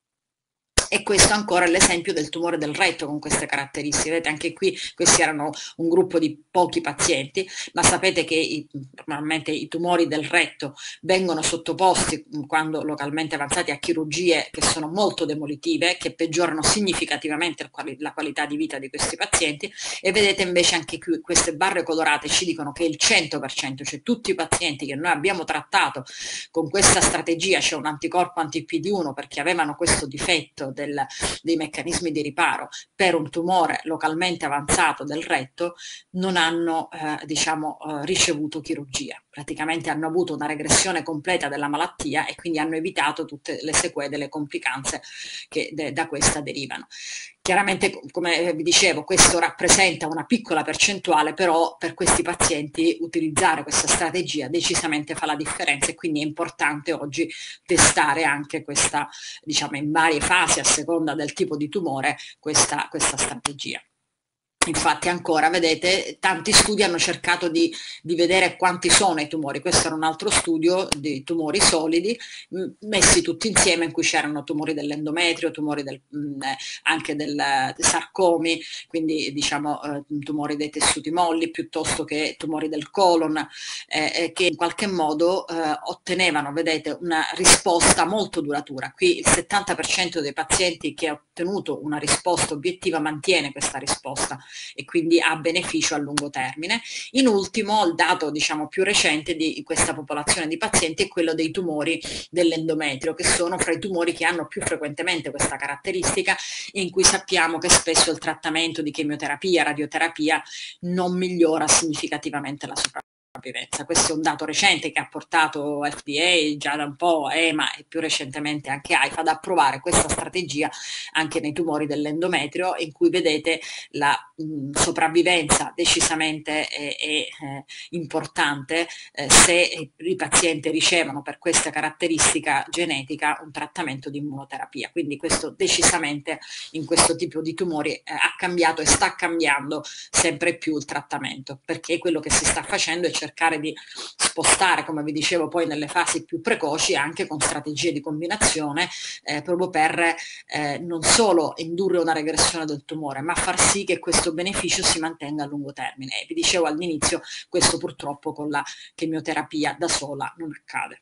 E questo ancora è l'esempio del tumore del retto con queste caratteristiche. Vedete, anche qui questi erano un gruppo di pochi pazienti, ma sapete che i, normalmente i tumori del retto vengono sottoposti, quando localmente avanzati, a chirurgie che sono molto demolitive, che peggiorano significativamente la qualità di vita di questi pazienti. E vedete invece anche qui queste barre colorate ci dicono che il cento per cento, cioè tutti i pazienti che noi abbiamo trattato con questa strategia, cioè un anticorpo anti-P D uno, perché avevano questo difetto del, dei meccanismi di riparo per un tumore localmente avanzato del retto, non hanno eh, diciamo, eh, ricevuto chirurgia. Praticamente hanno avuto una regressione completa della malattia e quindi hanno evitato tutte le sequele, le complicanze che de, da questa derivano. Chiaramente, come vi dicevo, questo rappresenta una piccola percentuale, però per questi pazienti utilizzare questa strategia decisamente fa la differenza, e quindi è importante oggi testare anche questa, diciamo, in varie fasi a seconda del tipo di tumore, questa, questa strategia. Infatti ancora, vedete, tanti studi hanno cercato di, di vedere quanti sono i tumori. Questo era un altro studio di tumori solidi messi tutti insieme, in cui c'erano tumori dell'endometrio, tumori del, mh, anche del, dei sarcomi, quindi diciamo eh, tumori dei tessuti molli, piuttosto che tumori del colon, eh, che in qualche modo eh, ottenevano, vedete, una risposta molto duratura. Qui il settanta per cento dei pazienti che ha ottenuto una risposta obiettiva mantiene questa risposta e quindi ha beneficio a lungo termine. In ultimo, il dato, diciamo, più recente di questa popolazione di pazienti è quello dei tumori dell'endometrio, che sono fra i tumori che hanno più frequentemente questa caratteristica, in cui sappiamo che spesso il trattamento di chemioterapia, radioterapia non migliora significativamente la sopravvivenza. Questo è un dato recente che ha portato F D A già da un po', E M A e più recentemente anche AIFA, ad approvare questa strategia anche nei tumori dell'endometrio, in cui vedete la mh, sopravvivenza decisamente è, è, è importante eh, se i pazienti ricevono per questa caratteristica genetica un trattamento di immunoterapia. Quindi questo decisamente in questo tipo di tumori eh, ha cambiato e sta cambiando sempre più il trattamento, perché quello che si sta facendo è cercare di spostare, come vi dicevo, poi nelle fasi più precoci, anche con strategie di combinazione, eh, proprio per eh, non solo indurre una regressione del tumore, ma far sì che questo beneficio si mantenga a lungo termine. E vi dicevo all'inizio, questo purtroppo con la chemioterapia da sola non accade.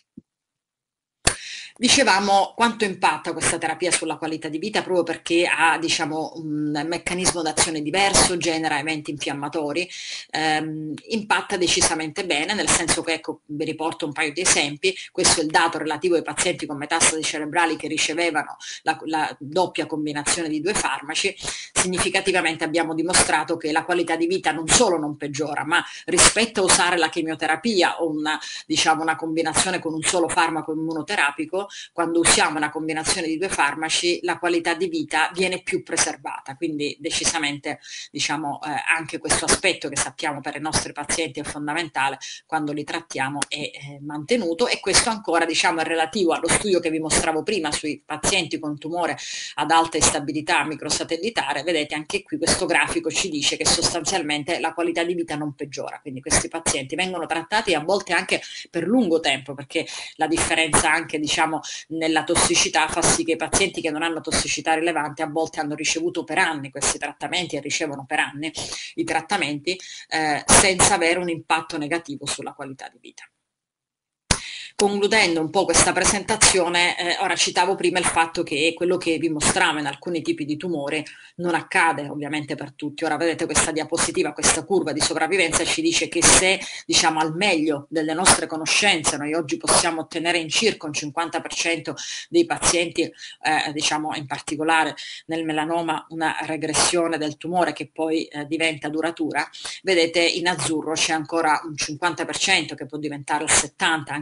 Dicevamo quanto impatta questa terapia sulla qualità di vita, proprio perché ha, diciamo, un meccanismo d'azione diverso, genera eventi infiammatori, ehm, impatta decisamente bene, nel senso che, ecco, vi riporto un paio di esempi. Questo è il dato relativo ai pazienti con metastasi cerebrali che ricevevano la, la doppia combinazione di due farmaci. Significativamente abbiamo dimostrato che la qualità di vita non solo non peggiora, ma rispetto a usare la chemioterapia o una, diciamo, una combinazione con un solo farmaco immunoterapico, quando usiamo una combinazione di due farmaci la qualità di vita viene più preservata, quindi decisamente, diciamo, eh, anche questo aspetto che sappiamo per i nostri pazienti è fondamentale quando li trattiamo è eh, mantenuto. E questo ancora, diciamo, è relativo allo studio che vi mostravo prima sui pazienti con tumore ad alta instabilità microsatellitare. Vedete, anche qui questo grafico ci dice che sostanzialmente la qualità di vita non peggiora, quindi questi pazienti vengono trattati a volte anche per lungo tempo, perché la differenza anche, diciamo, nella tossicità fa sì che i pazienti che non hanno tossicità rilevante a volte hanno ricevuto per anni questi trattamenti e ricevono per anni i trattamenti eh, senza avere un impatto negativo sulla qualità di vita. Concludendo un po' questa presentazione, eh, ora citavo prima il fatto che quello che vi mostravo in alcuni tipi di tumore non accade ovviamente per tutti. Ora vedete questa diapositiva, questa curva di sopravvivenza ci dice che se, diciamo, al meglio delle nostre conoscenze noi oggi possiamo ottenere in circa un cinquanta per cento dei pazienti, eh, diciamo in particolare nel melanoma, una regressione del tumore che poi eh, diventa duratura, vedete in azzurro c'è ancora un cinquanta per cento che può diventare il settanta per cento anche in alcuni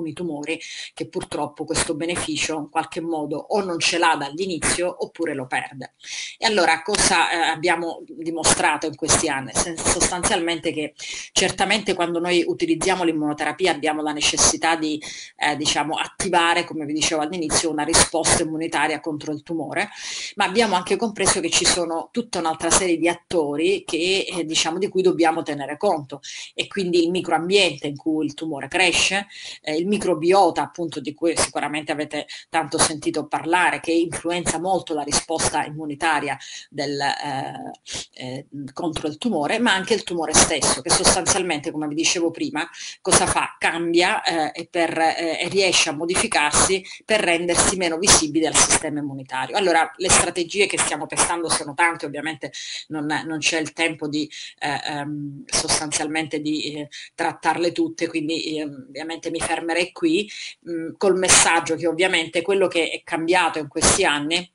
alcuni tumori che purtroppo questo beneficio in qualche modo o non ce l'ha dall'inizio oppure lo perde. E allora cosa eh, abbiamo dimostrato in questi anni? Sostanzialmente che certamente quando noi utilizziamo l'immunoterapia abbiamo la necessità di eh, diciamo, attivare, come vi dicevo all'inizio, una risposta immunitaria contro il tumore, ma abbiamo anche compreso che ci sono tutta un'altra serie di attori che, eh, diciamo, di cui dobbiamo tenere conto, e quindi il microambiente in cui il tumore cresce, eh, il microbiota appunto di cui sicuramente avete tanto sentito parlare, che influenza molto la risposta immunitaria del, eh, eh, contro il tumore, ma anche il tumore stesso, che sostanzialmente, come vi dicevo prima, cosa fa? Cambia eh, e, per, eh, e riesce a modificarsi per rendersi meno visibile al sistema immunitario. Allora, le strategie che stiamo testando sono tante, ovviamente non, non c'è il tempo di eh, ehm, sostanzialmente di eh, trattarle tutte, quindi eh, ovviamente mi fermerei qui mh, col messaggio che ovviamente quello che è cambiato in questi anni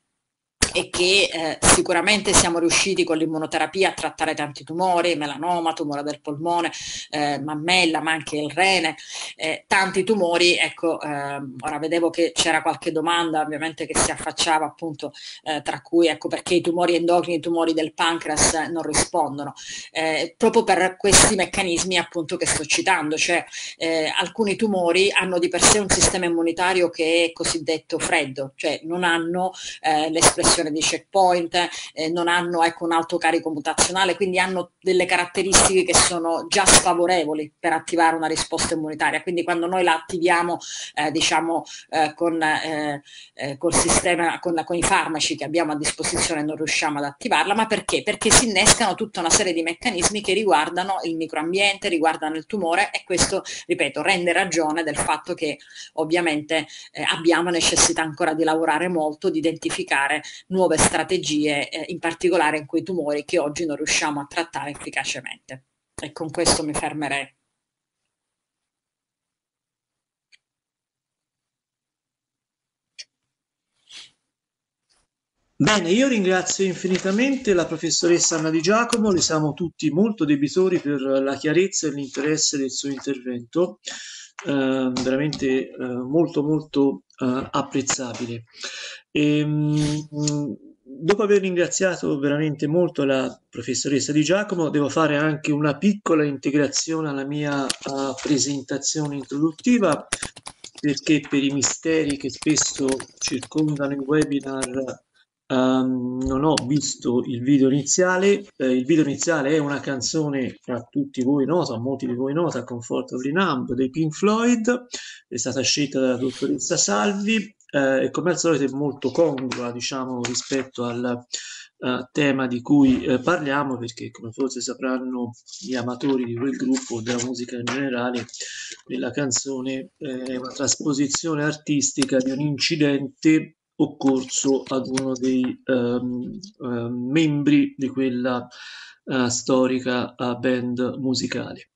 e che eh, sicuramente siamo riusciti con l'immunoterapia a trattare tanti tumori, melanoma, tumore del polmone, eh, mammella, ma anche il rene, eh, tanti tumori. Ecco, eh, ora vedevo che c'era qualche domanda ovviamente che si affacciava appunto, eh, tra cui ecco perché i tumori endocrini, i tumori del pancreas eh, non rispondono, eh, proprio per questi meccanismi appunto che sto citando, cioè eh, alcuni tumori hanno di per sé un sistema immunitario che è cosiddetto freddo, cioè non hanno eh, l'espressione di checkpoint, eh, non hanno ecco, un alto carico mutazionale, quindi hanno delle caratteristiche che sono già sfavorevoli per attivare una risposta immunitaria. Quindi quando noi la attiviamo eh, diciamo eh, con, eh, eh, col sistema, con, con i farmaci che abbiamo a disposizione non riusciamo ad attivarla, ma perché? Perché si innescano tutta una serie di meccanismi che riguardano il microambiente, riguardano il tumore, e questo, ripeto, rende ragione del fatto che ovviamente eh, abbiamo necessità ancora di lavorare molto, di identificare nuove strategie, eh, in particolare in quei tumori che oggi non riusciamo a trattare efficacemente. E con questo mi fermerei. Bene, io ringrazio infinitamente la professoressa Anna Di Giacomo, le siamo tutti molto debitori per la chiarezza e l'interesse del suo intervento, eh, veramente eh, molto molto eh, apprezzabile. E, mh, dopo aver ringraziato veramente molto la professoressa Di Giacomo, devo fare anche una piccola integrazione alla mia uh, presentazione introduttiva, perché per i misteri che spesso circondano i webinar Um, non ho visto il video iniziale. Eh, il video iniziale è una canzone fra tutti voi nota, molti di voi nota, Comfortably Numb dei Pink Floyd, è stata scelta dalla dottoressa Salvi eh, e come al solito è molto congrua, diciamo, rispetto al uh, tema di cui eh, parliamo, perché come forse sapranno gli amatori di quel gruppo o della musica in generale, quella canzone eh, è una trasposizione artistica di un incidente occorso ad uno dei um, uh, membri di quella uh, storica uh, band musicale.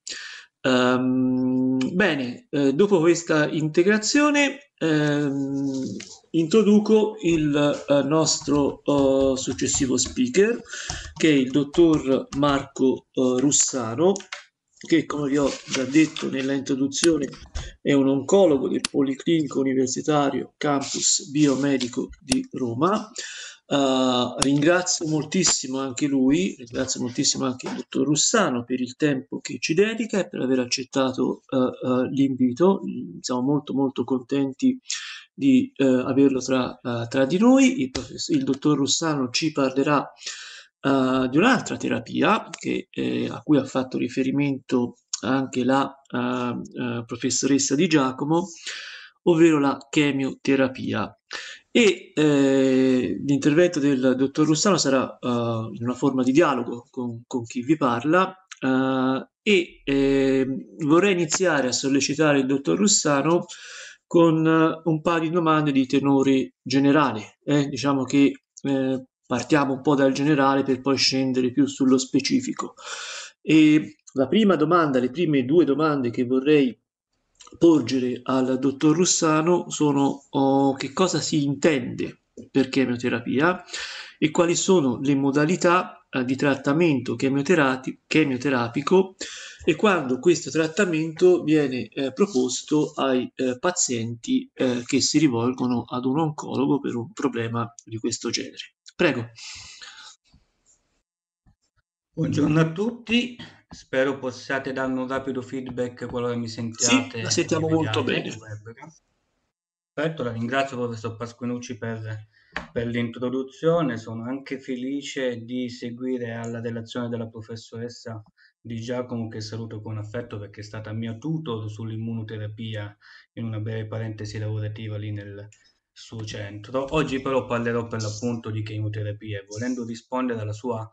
Um, bene, eh, dopo questa integrazione ehm, introduco il uh, nostro uh, successivo speaker, che è il dottor Marco uh, Russano, che come vi ho già detto nella introduzione è un oncologo del Policlinico Universitario Campus Biomedico di Roma. Uh, ringrazio moltissimo anche lui, ringrazio moltissimo anche il dottor Russano per il tempo che ci dedica e per aver accettato uh, uh, l'invito. Siamo molto molto contenti di uh, averlo tra, uh, tra di noi. Il, il dottor Russano ci parlerà Uh, di un'altra terapia che, eh, a cui ha fatto riferimento anche la uh, uh, professoressa Di Giacomo, ovvero la chemioterapia. E eh, l'intervento del dottor Russano sarà uh, in una forma di dialogo con, con chi vi parla uh, e eh, vorrei iniziare a sollecitare il dottor Russano con uh, un paio di domande di tenore generale. Eh? Diciamo che eh, partiamo un po' dal generale per poi scendere più sullo specifico. E la prima domanda, le prime due domande che vorrei porgere al dottor Russano sono oh, che cosa si intende per chemioterapia e quali sono le modalità eh, di trattamento chemioterapi- chemioterapico e quando questo trattamento viene eh, proposto ai eh, pazienti eh, che si rivolgono ad un oncologo per un problema di questo genere. Prego. Buongiorno a tutti, spero possiate darmi un rapido feedback qualora mi Sì, la sentiate e mi sentiamo molto vediate. bene. Perfetto, la ringrazio professor Pasquinucci per, per l'introduzione, sono anche felice di seguire alla relazione della professoressa Di Giacomo, che saluto con affetto perché è stata mia tutor sull'immunoterapia in una breve parentesi lavorativa lì nel suo centro. Oggi però parlerò per l'appunto di chemioterapia e volendo rispondere alla sua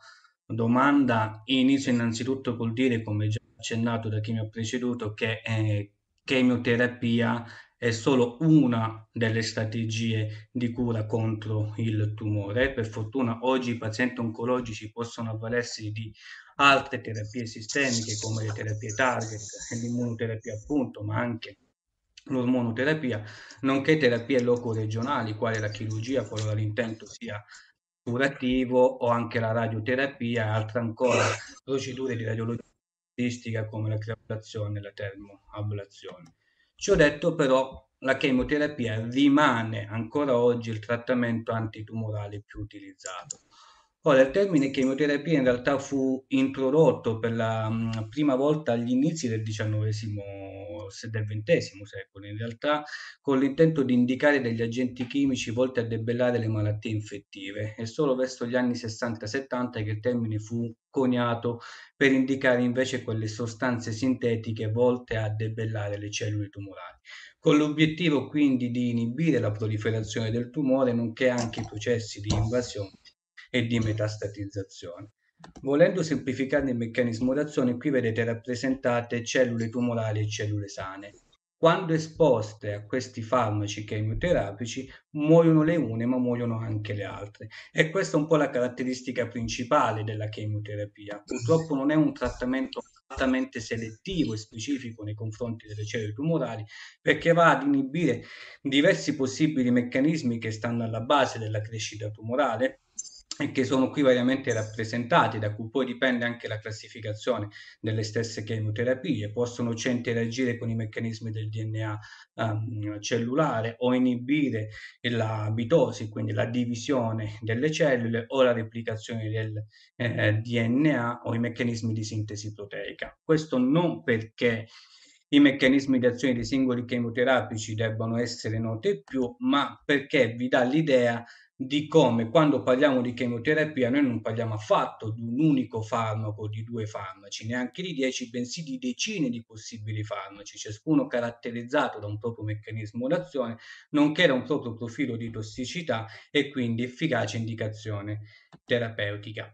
domanda, inizio innanzitutto col dire, come già accennato da chi mi ha preceduto, che eh, chemioterapia è solo una delle strategie di cura contro il tumore. Per fortuna oggi i pazienti oncologici possono avvalersi di altre terapie sistemiche come le terapie target e l'immunoterapia appunto, ma anche l'ormonoterapia, nonché terapie loco-regionali, quali la chirurgia, qualora l'intento sia curativo, o anche la radioterapia e altre ancora procedure di radiologia come la criollazione e la termoablazione. Ciò detto, però, la chemioterapia rimane ancora oggi il trattamento antitumorale più utilizzato. Ora, il termine chemioterapia in realtà fu introdotto per la mh, prima volta agli inizi del diciannovesimo, se- del ventesimo secolo, in realtà con l'intento di indicare degli agenti chimici volti a debellare le malattie infettive. È solo verso gli anni sessanta settanta che il termine fu coniato per indicare invece quelle sostanze sintetiche volte a debellare le cellule tumorali, con l'obiettivo quindi di inibire la proliferazione del tumore, nonché anche i processi di invasione e di metastatizzazione. Volendo semplificare il meccanismo d'azione, qui vedete rappresentate cellule tumorali e cellule sane. Quando esposte a questi farmaci chemioterapici muoiono le une ma muoiono anche le altre, e questa è un po' la caratteristica principale della chemioterapia. Purtroppo non è un trattamento altamente selettivo e specifico nei confronti delle cellule tumorali, perché va ad inibire diversi possibili meccanismi che stanno alla base della crescita tumorale e che sono qui variamente rappresentati, da cui poi dipende anche la classificazione delle stesse chemioterapie. Possono cioè interagire con i meccanismi del D N A um, cellulare, o inibire la mitosi, quindi la divisione delle cellule, o la replicazione del eh, D N A, o i meccanismi di sintesi proteica. Questo non perché i meccanismi di azione dei singoli chemioterapici debbano essere noti più, ma perché vi dà l'idea di come, quando parliamo di chemioterapia, noi non parliamo affatto di un unico farmaco, di due farmaci, neanche di dieci, bensì di decine di possibili farmaci, ciascuno caratterizzato da un proprio meccanismo d'azione, nonché da un proprio profilo di tossicità e quindi efficace indicazione terapeutica.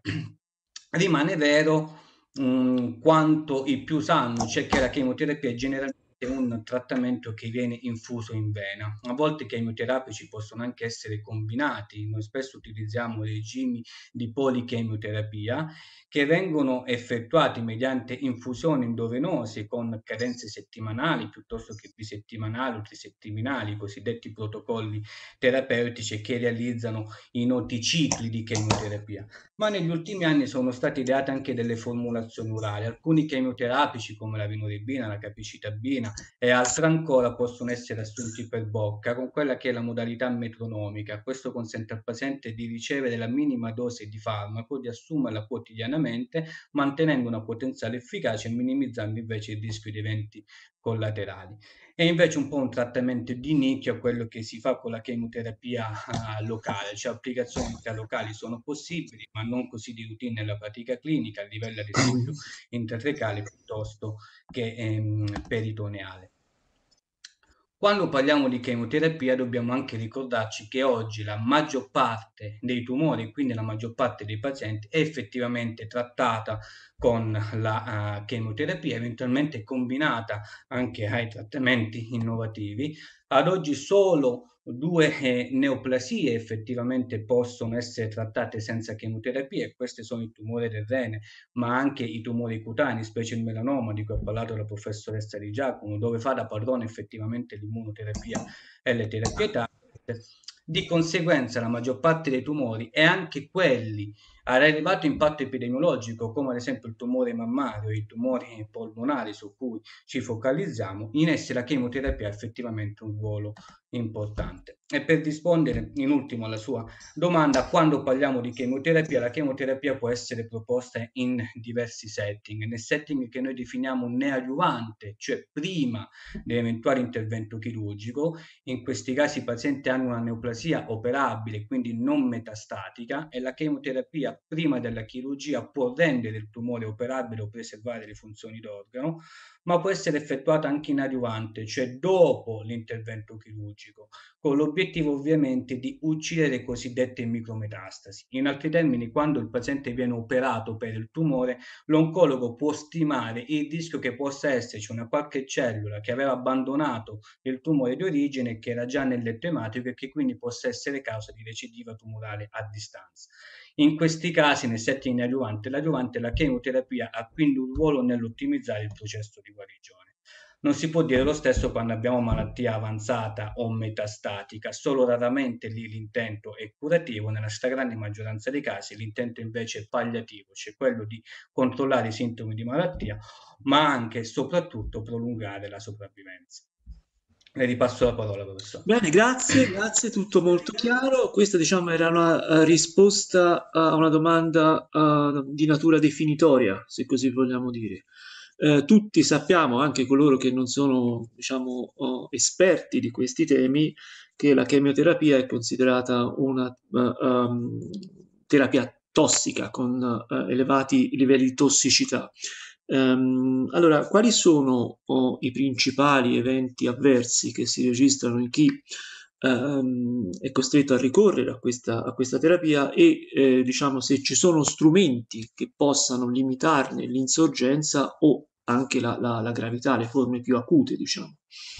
Rimane vero mh, quanto i più sanno, cioè che la chemioterapia è generalmente un trattamento che viene infuso in vena. A volte i chemioterapici possono anche essere combinati. Noi spesso utilizziamo regimi di polichemioterapia che vengono effettuati mediante infusioni endovenosi con cadenze settimanali piuttosto che bisettimanali o trisettimanali, i cosiddetti protocolli terapeutici, che realizzano i noti cicli di chemioterapia. Ma negli ultimi anni sono state ideate anche delle formulazioni orali. Alcuni chemioterapici come la vinoribina, la capecitabina e altre ancora possono essere assunti per bocca con quella che è la modalità metronomica. Questo consente al paziente di ricevere la minima dose di farmaco, di assumerla quotidianamente, mantenendo una potenziale efficacia e minimizzando invece il rischio di eventi collaterali. È invece un po' un trattamento di nicchia quello che si fa con la chemioterapia uh, locale, cioè applicazioni intralocali sono possibili, ma non così di routine nella pratica clinica, a livello ad esempio intratracale piuttosto che ehm, peritoneale. Quando parliamo di chemioterapia dobbiamo anche ricordarci che oggi la maggior parte dei tumori, quindi la maggior parte dei pazienti, è effettivamente trattata con la uh, chemioterapia, eventualmente combinata anche ai trattamenti innovativi. Ad oggi solo due eh, neoplasie effettivamente possono essere trattate senza chemioterapia, e questi sono il tumore del rene, ma anche i tumori cutanei, specie il melanoma di cui ha parlato la professoressa Di Giacomo, dove fa da padrone effettivamente l'immunoterapia e le terapie target. Di conseguenza la maggior parte dei tumori e anche quelli a elevato impatto epidemiologico, come ad esempio il tumore mammario e i tumori polmonari su cui ci focalizziamo, in essi la chemioterapia ha effettivamente un ruolo importante. E per rispondere in ultimo alla sua domanda, quando parliamo di chemioterapia, la chemioterapia può essere proposta in diversi setting. Nel setting che noi definiamo neoadiuvante, cioè prima dell'eventuale intervento chirurgico, in questi casi i pazienti hanno una neoplasia operabile, quindi non metastatica, e la chemioterapia prima della chirurgia può rendere il tumore operabile o preservare le funzioni d'organo, ma può essere effettuata anche in adiuvante, cioè dopo l'intervento chirurgico, con l'obiettivo ovviamente di uccidere le cosiddette micrometastasi. In altri termini, quando il paziente viene operato per il tumore, l'oncologo può stimare il rischio che possa esserci una qualche cellula che aveva abbandonato il tumore di origine, che era già nel letto ematico e che quindi possa essere causa di recidiva tumorale a distanza. In questi casi, nel setting adiuvante, l'adiuvante, la chemioterapia ha quindi un ruolo nell'ottimizzare il processo di guarigione. Non si può dire lo stesso quando abbiamo malattia avanzata o metastatica, solo raramente lì l'intento è curativo, nella stragrande maggioranza dei casi l'intento invece è palliativo, cioè quello di controllare i sintomi di malattia, ma anche e soprattutto prolungare la sopravvivenza. Le ripasso la parola, professore. Bene, grazie, grazie, tutto molto chiaro. Questa, diciamo, era una eh, risposta a una domanda eh, di natura definitoria, se così vogliamo dire. Eh, tutti sappiamo, anche coloro che non sono, diciamo, oh, esperti di questi temi, che la chemioterapia è considerata una eh, um, terapia tossica con eh, elevati livelli di tossicità. Ehm, allora, quali sono oh, i principali eventi avversi che si registrano in chi ehm, è costretto a ricorrere a questa, a questa terapia e eh, diciamo se ci sono strumenti che possano limitarne l'insorgenza o anche la, la- la gravità, le forme più acute, diciamo.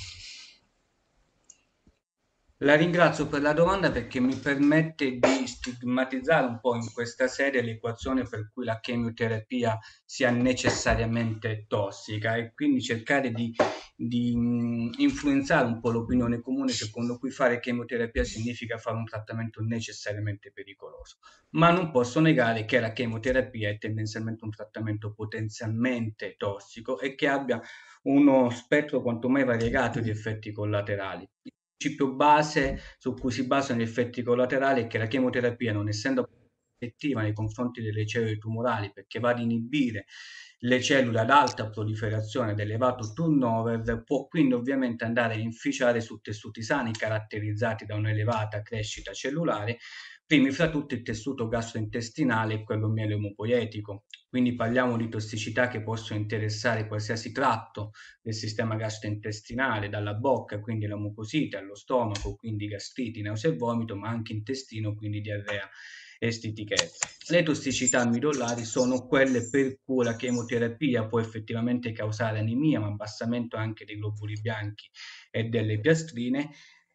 La ringrazio per la domanda perché mi permette di stigmatizzare un po' in questa sede l'equazione per cui la chemioterapia sia necessariamente tossica e quindi cercare di, di mh, influenzare un po' l'opinione comune secondo cui fare chemioterapia significa fare un trattamento necessariamente pericoloso. Ma non posso negare che la chemioterapia è tendenzialmente un trattamento potenzialmente tossico e che abbia uno spettro quanto mai variegato di effetti collaterali. Il principio base su cui si basano gli effetti collaterali è che la chemioterapia, non essendo effettiva nei confronti delle cellule tumorali perché va ad inibire le cellule ad alta proliferazione ed elevato turnover, può quindi ovviamente andare a inficiare su tessuti sani caratterizzati da un'elevata crescita cellulare, primi fra tutti il tessuto gastrointestinale e quello mieloemopoietico. Quindi parliamo di tossicità che possono interessare qualsiasi tratto del sistema gastrointestinale, dalla bocca, quindi la mucosite, allo stomaco, quindi gastriti, nausea e vomito, ma anche intestino, quindi diarrea e stitichezza. Le tossicità midollari sono quelle per cui la chemioterapia può effettivamente causare anemia, ma abbassamento anche dei globuli bianchi e delle piastrine.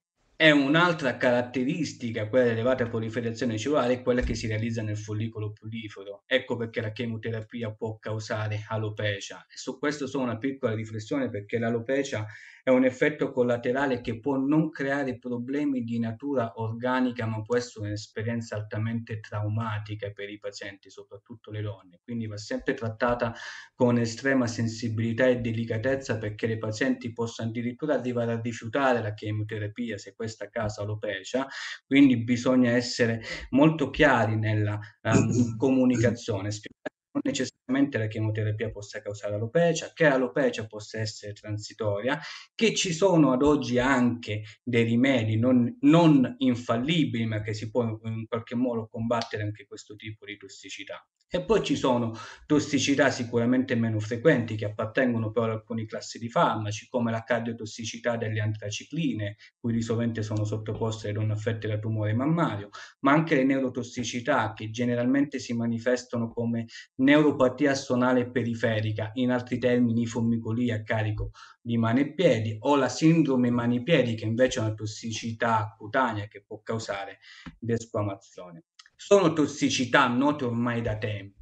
È un'altra caratteristica, quella dell'elevata proliferazione cellulare, è quella che si realizza nel follicolo prolifero. Ecco perché la chemioterapia può causare alopecia. E su questo solo una piccola riflessione, perché l'alopecia è un effetto collaterale che può non creare problemi di natura organica, ma può essere un'esperienza altamente traumatica per i pazienti, soprattutto le donne. Quindi va sempre trattata con estrema sensibilità e delicatezza, perché le pazienti possono addirittura arrivare a rifiutare la chemioterapia se questa causa alopecia, quindi bisogna essere molto chiari nella um, comunicazione, spiegare che non necessariamente la chemioterapia possa causare alopecia, che l'alopecia possa essere transitoria, che ci sono ad oggi anche dei rimedi non, non infallibili, ma che si può in qualche modo combattere anche questo tipo di tossicità. E poi ci sono tossicità sicuramente meno frequenti che appartengono però ad alcune classi di farmaci, come la cardiotossicità delle antracicline, cui di solito sono sottoposte le donne affette da tumore mammario, ma anche le neurotossicità che generalmente si manifestano come neuropatia assonale periferica, in altri termini formicolia a carico di mani e piedi, o la sindrome mani-piedi che invece è una tossicità cutanea che può causare desquamazione. Sono tossicità note ormai da tempo,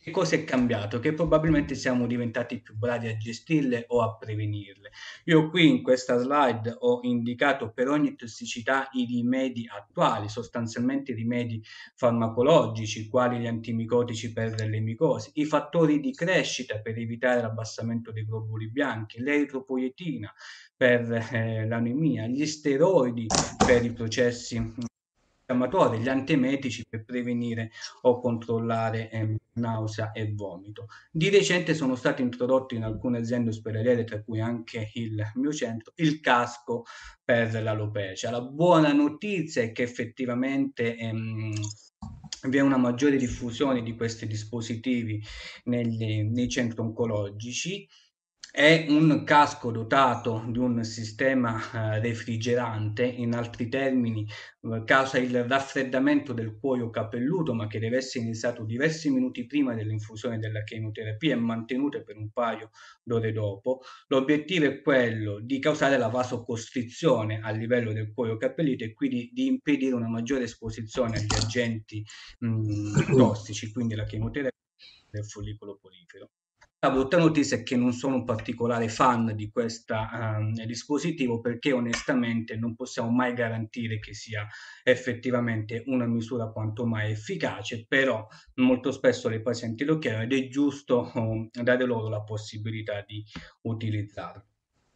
Che cosa è cambiato? Che probabilmente siamo diventati più bravi a gestirle o a prevenirle. Io qui in questa slide ho indicato per ogni tossicità i rimedi attuali, sostanzialmente i rimedi farmacologici, quali gli antimicotici per le micosi, i fattori di crescita per evitare l'abbassamento dei globuli bianchi, l'eritropoietina per eh, l'anemia, gli steroidi per i processi infiammatori, gli antiemetici per prevenire o controllare eh, nausea e vomito. Di recente sono stati introdotti in alcune aziende ospedaliere, tra cui anche il mio centro, il casco per l'alopecia. La buona notizia è che effettivamente ehm, vi è una maggiore diffusione di questi dispositivi negli, nei centri oncologici. È un casco dotato di un sistema eh, refrigerante, in altri termini eh, causa il raffreddamento del cuoio capelluto, ma che deve essere iniziato diversi minuti prima dell'infusione della chemioterapia e mantenuto per un paio d'ore dopo. L'obiettivo è quello di causare la vasocostrizione a livello del cuoio capellito e quindi di impedire una maggiore esposizione agli agenti mh, tossici, quindi la chemioterapia del follicolo polifero. La brutta notizia è che non sono un particolare fan di questo um, dispositivo, perché onestamente non possiamo mai garantire che sia effettivamente una misura quanto mai efficace, però molto spesso le pazienti lo chiedono ed è giusto um, dare loro la possibilità di utilizzarlo.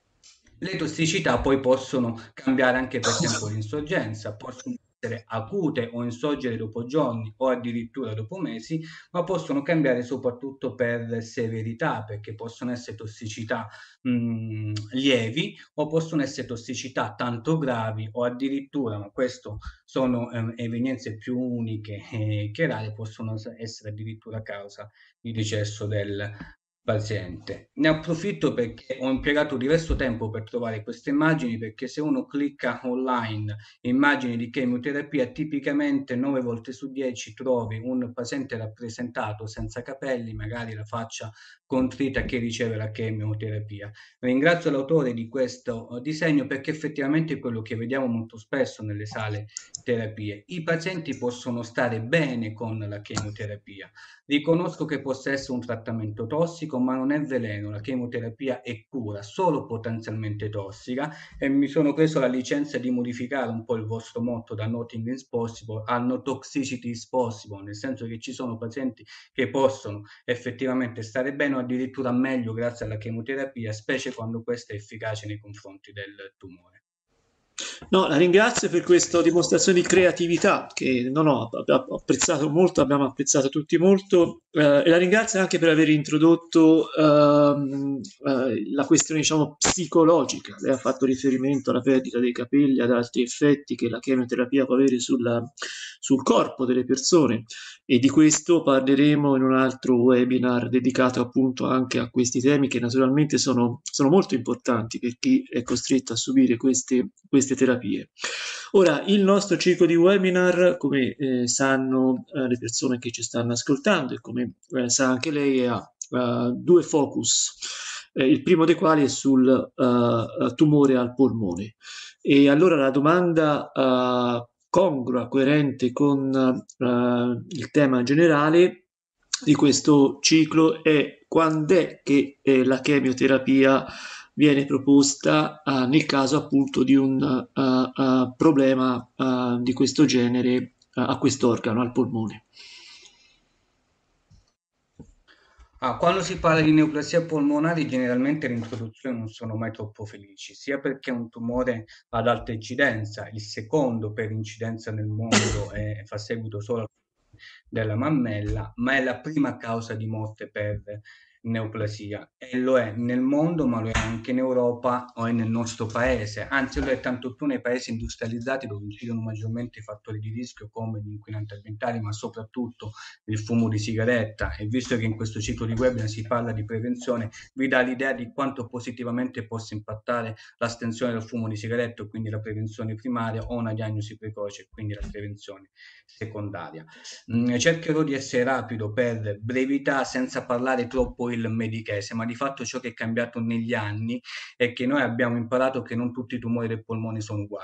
Le tossicità poi possono cambiare anche per tempo di insorgenza, possono essere acute o insorgere dopo giorni o addirittura dopo mesi, ma possono cambiare soprattutto per severità, perché possono essere tossicità mh, lievi o possono essere tossicità tanto gravi o addirittura, ma questo sono eh, evenienze più uniche eh, che rare, possono essere addirittura causa di decesso del paziente. Ne approfitto perché ho impiegato diverso tempo per trovare queste immagini, perché se uno clicca online immagini di chemioterapia, tipicamente nove volte su dieci trovi un paziente rappresentato senza capelli, magari la faccia contrita, che riceve la chemioterapia. Ringrazio l'autore di questo disegno perché effettivamente è quello che vediamo molto spesso nelle sale terapie. I pazienti possono stare bene con la chemioterapia. Riconosco che possa essere un trattamento tossico, ma non è veleno. La chemioterapia è cura, solo potenzialmente tossica, e mi sono preso la licenza di modificare un po' il vostro motto da nothing is possible a no toxicity is possible, nel senso che ci sono pazienti che possono effettivamente stare bene o addirittura meglio grazie alla chemioterapia, specie quando questa è efficace nei confronti del tumore. No, la ringrazio per questa dimostrazione di creatività che non ho, ho apprezzato molto, abbiamo apprezzato tutti molto, eh, e la ringrazio anche per aver introdotto ehm, eh, la questione, diciamo, psicologica. Lei ha fatto riferimento alla perdita dei capelli, ad altri effetti che la chemioterapia può avere sulla, sul corpo delle persone, e di questo parleremo in un altro webinar dedicato appunto anche a questi temi, che naturalmente sono, sono molto importanti per chi è costretto a subire queste, queste terapie. Ora, il nostro ciclo di webinar, come eh, sanno eh, le persone che ci stanno ascoltando e come eh, sa anche lei, ha uh, due focus, eh, il primo dei quali è sul uh, tumore al polmone. E allora la domanda uh, congrua, coerente con uh, il tema generale di questo ciclo è: quando è che eh, la chemioterapia viene proposta uh, nel caso appunto di un uh, uh, problema uh, di questo genere uh, a quest'organo, al polmone. Ah, quando si parla di neoplasia polmonare, generalmente le introduzioni non sono mai troppo felici, sia perché è un tumore ad alta incidenza, il secondo per incidenza nel mondo e fa seguito solo della mammella, ma è la prima causa di morte per neoplasia, e lo è nel mondo, ma lo è anche in Europa o nel nostro paese, anzi lo è tanto più nei paesi industrializzati, dove incidono maggiormente i fattori di rischio come gli inquinanti ambientali, ma soprattutto il fumo di sigaretta. E visto che in questo ciclo di webinar si parla di prevenzione, vi dà l'idea di quanto positivamente possa impattare l'astensione dal fumo di sigaretta, quindi la prevenzione primaria, o una diagnosi precoce, quindi la prevenzione secondaria. Mm, cercherò di essere rapido per brevità, senza parlare troppo il medichese, ma di fatto ciò che è cambiato negli anni è che noi abbiamo imparato che non tutti i tumori del polmone sono uguali.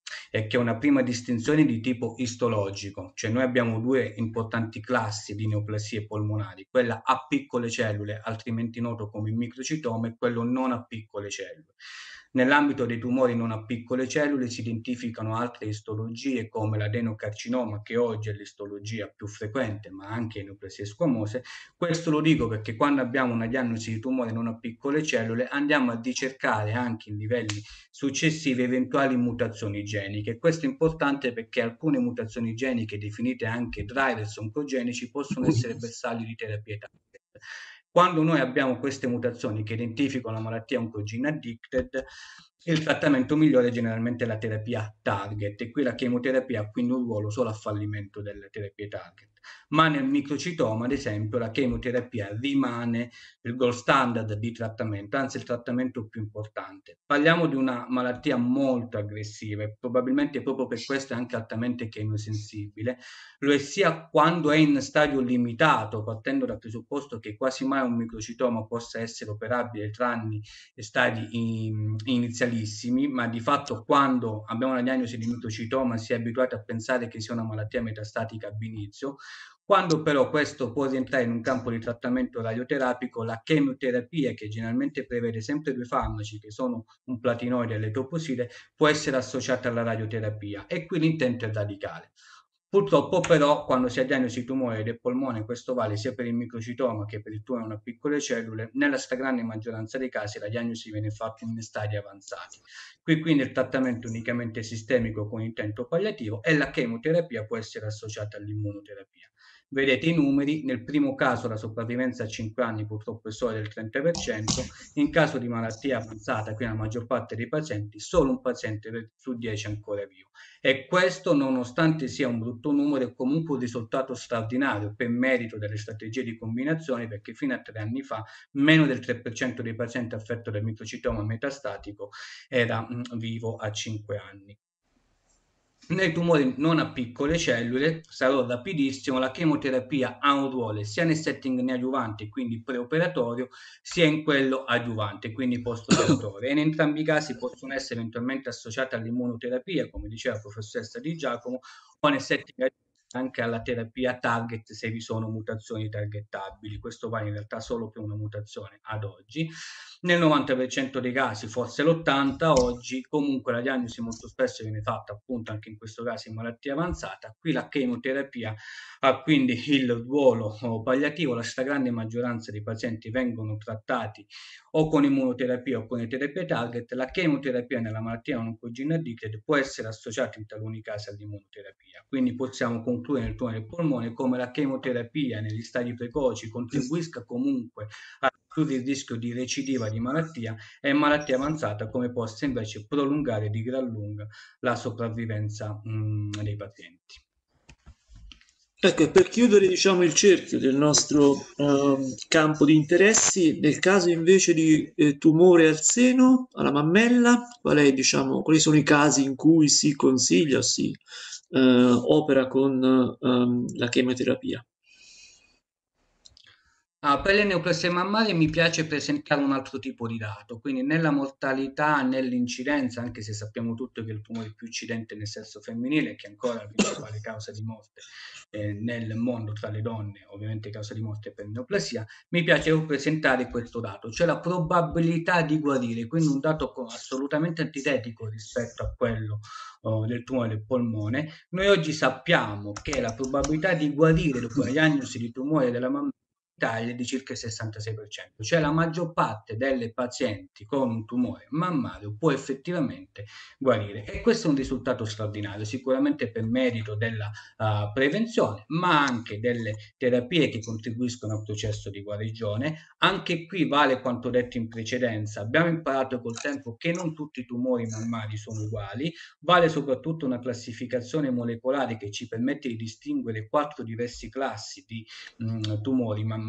è che è una prima distinzione di tipo istologico, cioè noi abbiamo due importanti classi di neoplasie polmonari, quella a piccole cellule, altrimenti noto come microcitoma, e quello non a piccole cellule. Nell'ambito dei tumori non a piccole cellule si identificano altre istologie come l'adenocarcinoma, che oggi è l'istologia più frequente, ma anche le neoplasie squamose. Questo lo dico perché quando abbiamo una diagnosi di tumore non a piccole cellule andiamo a ricercare anche in livelli successivi eventuali mutazioni geniche. Questo è importante perché alcune mutazioni geniche, definite anche drivers oncogenici, possono essere bersaglio di terapie target. Quando noi abbiamo queste mutazioni che identificano la malattia oncogene addicted, il trattamento migliore è generalmente la terapia target, e qui la chemioterapia ha quindi un ruolo solo a fallimento delle terapie target. Ma nel microcitoma, ad esempio, la chemioterapia rimane il gold standard di trattamento, anzi il trattamento più importante. Parliamo di una malattia molto aggressiva e probabilmente proprio per questo è anche altamente chemiosensibile. Lo è sia quando è in stadio limitato, partendo dal presupposto che quasi mai un microcitoma possa essere operabile tranne stadi in, inizialissimi, ma di fatto quando abbiamo una diagnosi di microcitoma si è abituati a pensare che sia una malattia metastatica ab inizio. Quando però questo può rientrare in un campo di trattamento radioterapico, la chemioterapia, che generalmente prevede sempre due farmaci, che sono un platinoide e l'etoposide, può essere associata alla radioterapia, e qui l'intento è radicale. Purtroppo però quando si ha diagnosi di tumore del polmone, questo vale sia per il microcitoma che per il tumore non a piccole cellule, nella stragrande maggioranza dei casi la diagnosi viene fatta in stadi avanzati. Qui quindi il trattamento è unicamente sistemico con intento palliativo, e la chemioterapia può essere associata all'immunoterapia. Vedete i numeri: nel primo caso la sopravvivenza a cinque anni purtroppo è solo del trenta per cento, in caso di malattia avanzata, qui nella maggior parte dei pazienti, solo un paziente su dieci è ancora vivo. E questo, nonostante sia un brutto numero, è comunque un risultato straordinario per merito delle strategie di combinazione, perché fino a tre anni fa meno del tre per cento dei pazienti affetti dal microcitoma metastatico era mh, vivo a cinque anni. Nei tumori non a piccole cellule, sarò rapidissimo, la chemioterapia ha un ruolo sia nel setting neoadjuvante, quindi preoperatorio, sia in quello adjuvante, quindi post-operatorio. E in entrambi i casi possono essere eventualmente associate all'immunoterapia, come diceva la professoressa Di Giacomo, o nel setting anche alla terapia target se vi sono mutazioni targettabili. Questo vale in realtà solo per una mutazione ad oggi. Nel novanta per cento dei casi, forse l'ottanta per cento oggi, comunque la diagnosi molto spesso viene fatta appunto anche in questo caso in malattia avanzata. Qui la chemioterapia ha quindi il ruolo palliativo, la stragrande maggioranza dei pazienti vengono trattati o con immunoterapia o con le terapie target. La chemioterapia nella malattia oncogene addicted può essere associata in taluni casi all'immunoterapia, quindi possiamo concludere nel tumore del polmone come la chemioterapia negli stadi precoci contribuisca comunque a ridurre il rischio di recidiva di malattia, e in malattia avanzata come possa invece prolungare di gran lunga la sopravvivenza mh, dei pazienti. Ecco, e per chiudere, diciamo, il cerchio del nostro ehm, campo di interessi, nel caso invece di eh, tumore al seno, alla mammella, qual è, diciamo, quali sono i casi in cui si consiglia o si eh, opera con ehm, la chemioterapia? Ah, per le neoplasie mammarie mi piace presentare un altro tipo di dato, quindi nella mortalità, nell'incidenza, anche se sappiamo tutti che il tumore più incidente nel sesso femminile, che è ancora la principale causa di morte eh, nel mondo tra le donne, ovviamente causa di morte per neoplasia, mi piace presentare questo dato, cioè la probabilità di guarire, quindi un dato assolutamente antitetico rispetto a quello oh, del tumore del polmone. Noi oggi sappiamo che la probabilità di guarire dopo la diagnosi di tumore della mammella Italia è di circa il sessantasei per cento, cioè la maggior parte delle pazienti con un tumore mammario può effettivamente guarire, e questo è un risultato straordinario, sicuramente per merito della uh, prevenzione, ma anche delle terapie che contribuiscono al processo di guarigione. Anche qui vale quanto detto in precedenza: abbiamo imparato col tempo che non tutti i tumori mammari sono uguali, vale soprattutto una classificazione molecolare che ci permette di distinguere quattro diverse classi di mh, tumori mammari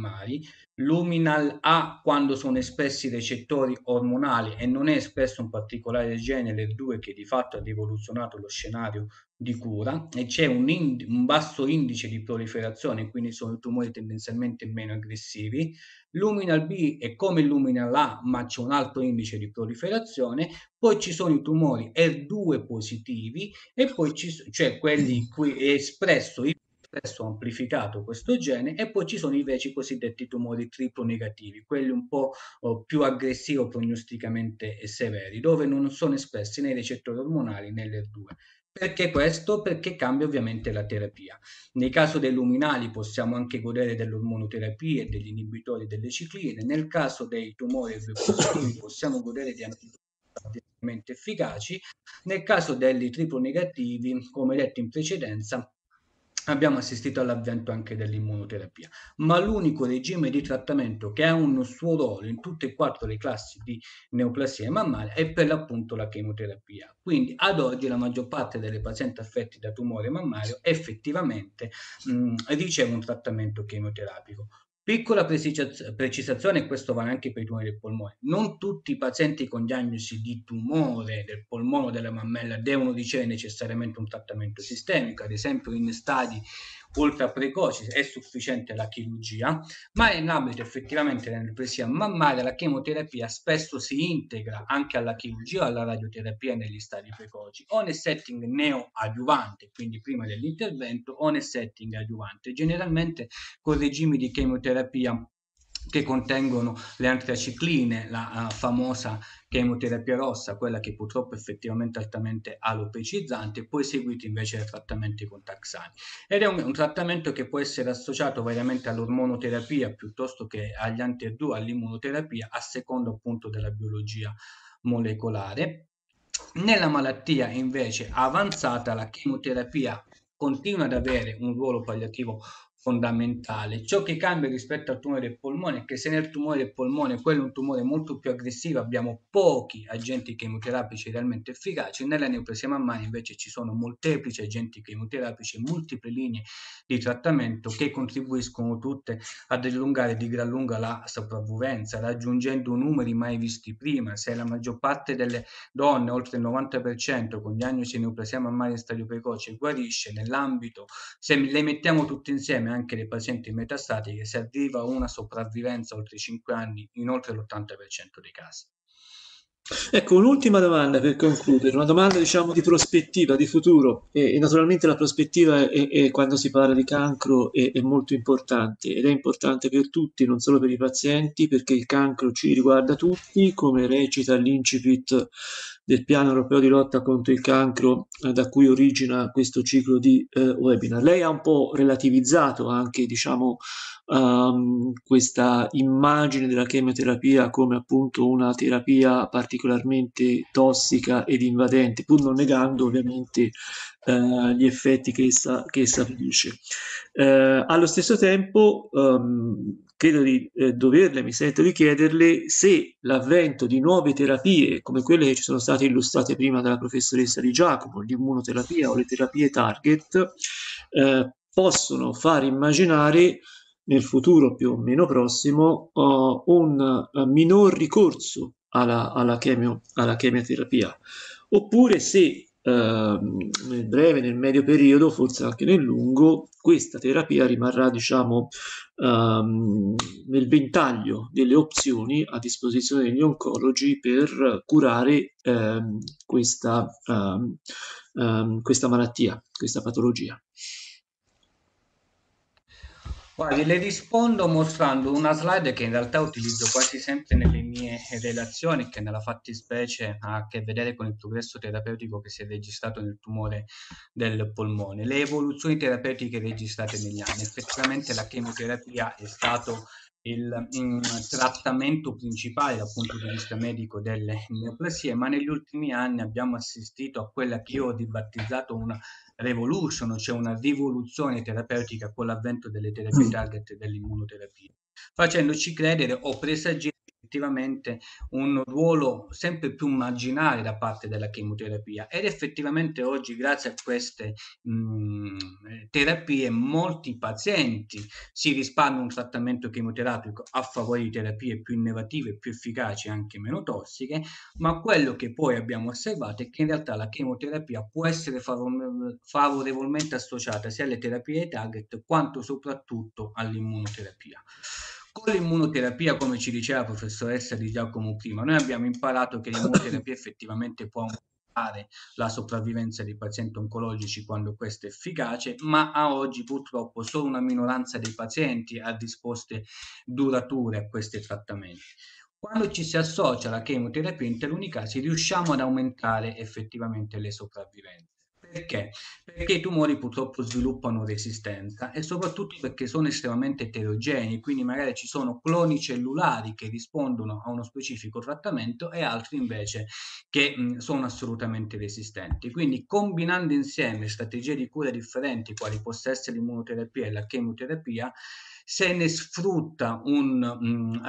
mammari. Luminal A quando sono espressi recettori ormonali e non è espresso un particolare gene, l'E R due, che di fatto ha rivoluzionato lo scenario di cura, e c'è un, ind- un basso indice di proliferazione, quindi sono tumori tendenzialmente meno aggressivi. Luminal B è come il Luminal A, ma c'è un alto indice di proliferazione. Poi ci sono i tumori E R due positivi, e poi ci sono, cioè quelli cui è espresso espresso amplificato questo gene, e poi ci sono invece i cosiddetti tumori triplo negativi, quelli un po' oh, più aggressivi o prognosticamente severi, dove non sono espressi né i recettori ormonali né l'E R due. Perché questo? Perché cambia ovviamente la terapia. Nel caso dei luminali possiamo anche godere dell'ormonoterapia e degli inibitori delle cicline. Nel caso dei tumori E R due positivi possiamo godere di antidottori efficaci. Nel caso degli triplo negativi, come detto in precedenza, abbiamo assistito all'avvento anche dell'immunoterapia, ma l'unico regime di trattamento che ha un suo ruolo in tutte e quattro le classi di neoplasia mammaria è per l'appunto la chemoterapia. Quindi ad oggi la maggior parte delle pazienti affette da tumore mammario effettivamente mh, riceve un trattamento chemoterapico. Piccola precisazione, e questo vale anche per i tumori del polmone: non tutti i pazienti con diagnosi di tumore del polmone o della mammella devono ricevere necessariamente un trattamento sistemico. Ad esempio, in stadi ultra precoci è sufficiente la chirurgia, ma in ambito effettivamente della neoplasia mammaria la chemoterapia spesso si integra anche alla chirurgia o alla radioterapia negli stadi precoci, o nel setting neoadiuvante, quindi prima dell'intervento, o nel setting adiuvante, generalmente con regimi di chemoterapia che contengono le antracicline, la uh, famosa chemoterapia rossa, quella che purtroppo è effettivamente altamente alopecizzante, poi seguiti invece da trattamenti con taxani. Ed è un, un trattamento che può essere associato variamente all'ormonoterapia piuttosto che agli anti-E R due, all'immunoterapia, a seconda appunto della biologia molecolare. Nella malattia invece avanzata la chemoterapia continua ad avere un ruolo palliativo fondamentale. Ciò che cambia rispetto al tumore del polmone è che se nel tumore del polmone, quello è un tumore molto più aggressivo, abbiamo pochi agenti chemoterapici realmente efficaci, nella neoplasia mammaria invece ci sono molteplici agenti chemoterapici e multiple linee di trattamento che contribuiscono tutte ad allungare di gran lunga la sopravvivenza, raggiungendo numeri mai visti prima. Se la maggior parte delle donne, oltre il novanta per cento, con diagnosi di neoplasia mammaria in stadio precoce guarisce, nell'ambito, se le mettiamo tutte insieme anche le pazienti metastatiche, si arriva a una sopravvivenza oltre i cinque anni in oltre l'ottanta per cento dei casi. Ecco, un'ultima domanda per concludere, una domanda diciamo di prospettiva, di futuro, e, e naturalmente la prospettiva è, è quando si parla di cancro è, è molto importante, ed è importante per tutti, non solo per i pazienti, perché il cancro ci riguarda tutti, come recita l'incipit del piano europeo di lotta contro il cancro, eh, da cui origina questo ciclo di eh, webinar. Lei ha un po' relativizzato anche, diciamo, um, questa immagine della chemioterapia come appunto una terapia particolarmente tossica ed invadente, pur non negando ovviamente eh, gli effetti che essa, che essa produce. Eh, allo stesso tempo, um, credo di eh, doverle, mi sento di chiederle se l'avvento di nuove terapie come quelle che ci sono state illustrate prima dalla professoressa Di Giacomo, l'immunoterapia o le terapie target, eh, possono far immaginare nel futuro più o meno prossimo uh, un uh, minor ricorso alla, alla, chemio, alla chemioterapia, oppure se uh, nel breve, nel medio periodo, forse anche nel lungo, questa terapia rimarrà, diciamo, um, nel ventaglio delle opzioni a disposizione degli oncologi per curare um, questa, um, um, questa malattia, questa patologia. Guardi, le rispondo mostrando una slide che in realtà utilizzo quasi sempre nelle mie relazioni, che nella fattispecie ha a che vedere con il progresso terapeutico che si è registrato nel tumore del polmone. Le evoluzioni terapeutiche registrate negli anni. Effettivamente la chemoterapia è stato il mm, trattamento principale dal punto di vista medico delle neoplasie, ma negli ultimi anni abbiamo assistito a quella che io ho dibattezzato una revolution, cioè una rivoluzione terapeutica con l'avvento delle terapie target e dell'immunoterapia, facendoci credere o presagire effettivamente un ruolo sempre più marginale da parte della chemioterapia, ed effettivamente oggi, grazie a queste mh, terapie, molti pazienti si risparmiano un trattamento chemioterapico a favore di terapie più innovative, più efficaci e anche meno tossiche. Ma quello che poi abbiamo osservato è che in realtà la chemioterapia può essere favorevolmente associata sia alle terapie target quanto soprattutto all'immunoterapia. Con l'immunoterapia, come ci diceva la professoressa Di Giacomo prima, noi abbiamo imparato che l'immunoterapia effettivamente può aumentare la sopravvivenza dei pazienti oncologici quando questo è efficace, ma a oggi purtroppo solo una minoranza dei pazienti ha risposte durature a questi trattamenti. Quando ci si associa alla chemioterapia, in taluni casi riusciamo ad aumentare effettivamente le sopravvivenze. Perché? Perché i tumori purtroppo sviluppano resistenza e soprattutto perché sono estremamente eterogenei, quindi magari ci sono cloni cellulari che rispondono a uno specifico trattamento e altri invece che mh, sono assolutamente resistenti. Quindi combinando insieme strategie di cura differenti, quali possa essere l'immunoterapia e la chemioterapia, se ne sfrutta un um,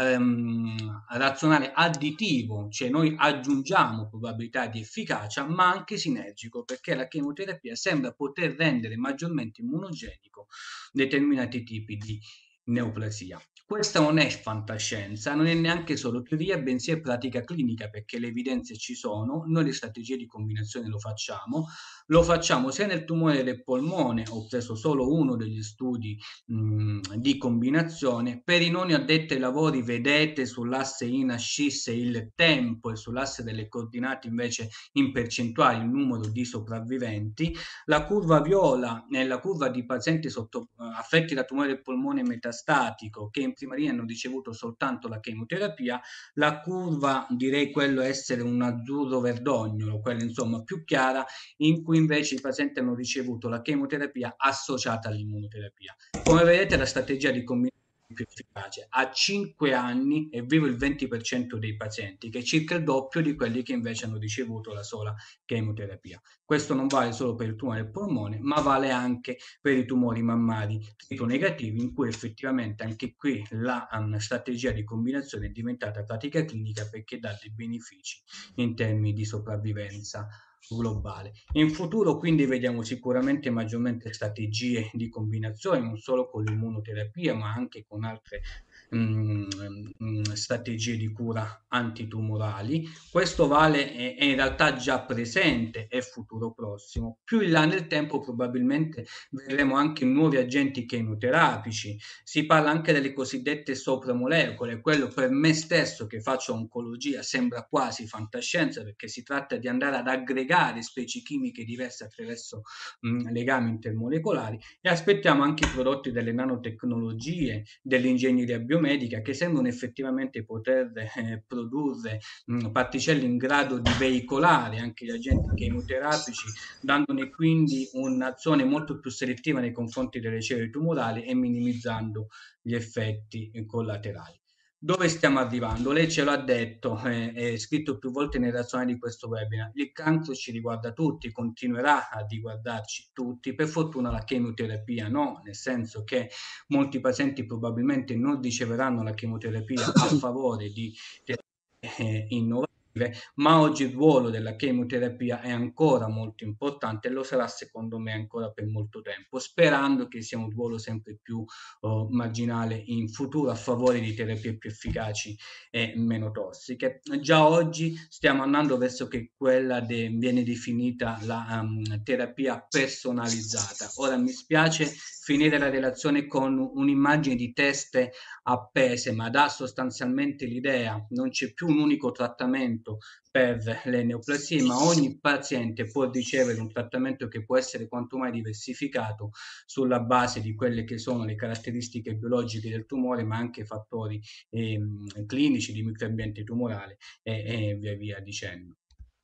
um, razionale additivo, cioè noi aggiungiamo probabilità di efficacia, ma anche sinergico, perché la chemioterapia sembra poter rendere maggiormente immunogenico determinati tipi di neoplasia. Questa non è fantascienza, non è neanche solo teoria, bensì è pratica clinica, perché le evidenze ci sono, noi le strategie di combinazione lo facciamo, lo facciamo sia nel tumore del polmone, ho preso solo uno degli studi mh, di combinazione, per i non addetti ai lavori vedete sull'asse I N A-S C I S il tempo e sull'asse delle coordinate invece in percentuali il numero di sopravviventi, la curva viola è la curva di pazienti sotto, affetti da tumore del polmone metastatico che in prima linea hanno ricevuto soltanto la chemioterapia, la curva direi quello essere un azzurro verdognolo, quella insomma più chiara, in cui invece i pazienti hanno ricevuto la chemioterapia associata all'immunoterapia. Come vedete la strategia di combinazione più efficace. A cinque anni è vivo il venti per cento dei pazienti, che è circa il doppio di quelli che invece hanno ricevuto la sola chemioterapia. Questo non vale solo per il tumore del polmone, ma vale anche per i tumori mammari triplo negativi, in cui effettivamente anche qui la um, strategia di combinazione è diventata pratica clinica perché dà dei benefici in termini di sopravvivenza globale. In futuro quindi vediamo sicuramente maggiormente strategie di combinazione, non solo con l'immunoterapia ma anche con altre mh, mh, strategie di cura antitumorali. Questo vale è, è in realtà già presente e futuro prossimo. Più in là nel tempo probabilmente vedremo anche nuovi agenti chemioterapici, si parla anche delle cosiddette sopramolecole, quello per me stesso che faccio oncologia sembra quasi fantascienza, perché si tratta di andare ad aggregare specie chimiche diverse attraverso mh, legami intermolecolari, e aspettiamo anche i prodotti delle nanotecnologie, dell'ingegneria biomedica, che sembrano effettivamente poter eh, produrre mh, particelle in grado di veicolare anche gli agenti chemioterapici, dandone quindi un'azione molto più selettiva nei confronti delle cellule tumorali e minimizzando gli effetti collaterali. Dove stiamo arrivando? Lei ce l'ha detto, eh, è scritto più volte nel razionale di questo webinar, il cancro ci riguarda tutti, continuerà a riguardarci tutti, per fortuna la chemioterapia no, nel senso che molti pazienti probabilmente non riceveranno la chemioterapia a favore di terapie innovative, ma oggi il ruolo della chemioterapia è ancora molto importante e lo sarà secondo me ancora per molto tempo, sperando che sia un ruolo sempre più oh, marginale in futuro a favore di terapie più efficaci e meno tossiche. Già oggi stiamo andando verso che quella de, viene definita la um, terapia personalizzata. Ora mi spiace finire la relazione con un'immagine di teste appese, ma dà sostanzialmente l'idea, non c'è più un unico trattamento per le neoplasie, ma ogni paziente può ricevere un trattamento che può essere quanto mai diversificato sulla base di quelle che sono le caratteristiche biologiche del tumore, ma anche fattori eh, clinici di microambiente tumorale e, e via via dicendo.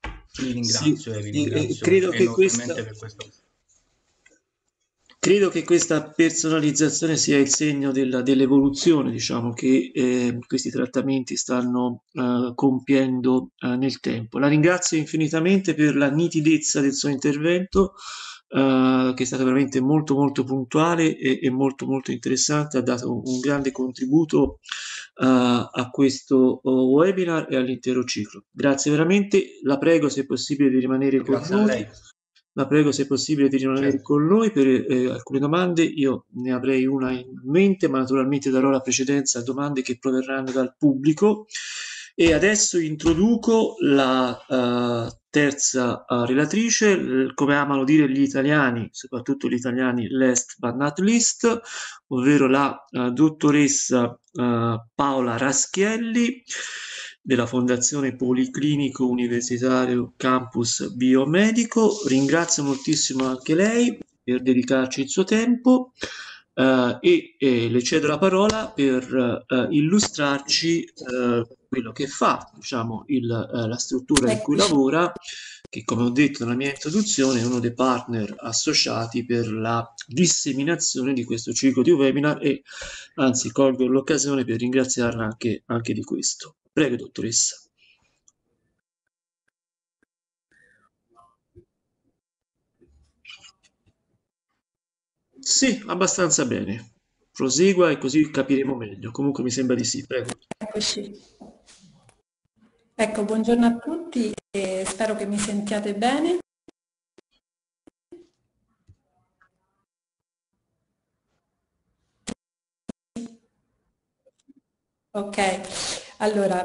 Vi ringrazio sì, e vi ringrazio credo che enormemente questa... per questo. Credo che questa personalizzazione sia il segno della- dell'evoluzione, diciamo, che eh, questi trattamenti stanno eh, compiendo eh, nel tempo. La ringrazio infinitamente per la nitidezza del suo intervento, Uh, che è stata veramente molto molto puntuale e, e molto molto interessante, ha dato un, un grande contributo uh, a questo uh, webinar e all'intero ciclo. Grazie veramente, la prego se è possibile di rimanere con Grazie a noi. lei. La prego se è possibile di rimanere Certo. con noi per eh, alcune domande, io ne avrei una in mente, ma naturalmente darò la precedenza a domande che proverranno dal pubblico. E adesso introduco la uh, terza uh, relatrice, l- come amano dire gli italiani, soprattutto gli italiani last but not least, ovvero la uh, dottoressa uh, Paola Raschielli della Fondazione Policlinico Universitario Campus Biomedico. Ringrazio moltissimo anche lei per dedicarci il suo tempo. Uh, e, e le cedo la parola per uh, illustrarci uh, quello che fa, diciamo, il, uh, la struttura in cui Eccoci. lavora, che come ho detto nella mia introduzione è uno dei partner associati per la disseminazione di questo ciclo di webinar e anzi colgo l'occasione per ringraziarla anche, anche di questo. Prego, dottoressa. Sì, abbastanza bene. Prosegua e così capiremo meglio. Comunque mi sembra di sì, prego. Eccoci. Ecco, buongiorno a tutti e spero che mi sentiate bene. Ok, allora,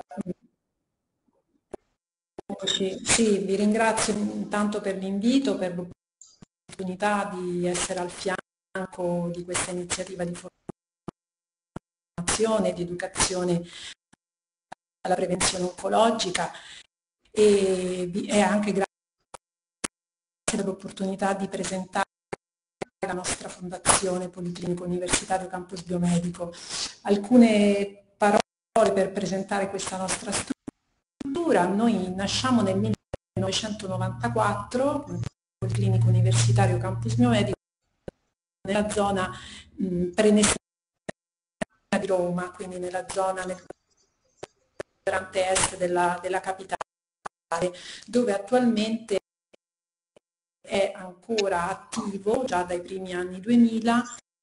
eccoci. Sì, vi ringrazio intanto per l'invito, per l'opportunità di essere al fianco di questa iniziativa di formazione e di educazione alla prevenzione oncologica e, e anche grazie per l'opportunità di presentare la nostra fondazione Policlinico Universitario Campus Biomedico. Alcune parole per presentare questa nostra struttura. Noi nasciamo nel millenovecentonovantaquattro, Policlinico Universitario Campus Biomedico, nella zona mh, prenestina di Roma, quindi nella zona nel quadrante est della, della capitale, dove attualmente è ancora attivo già dai primi anni duemila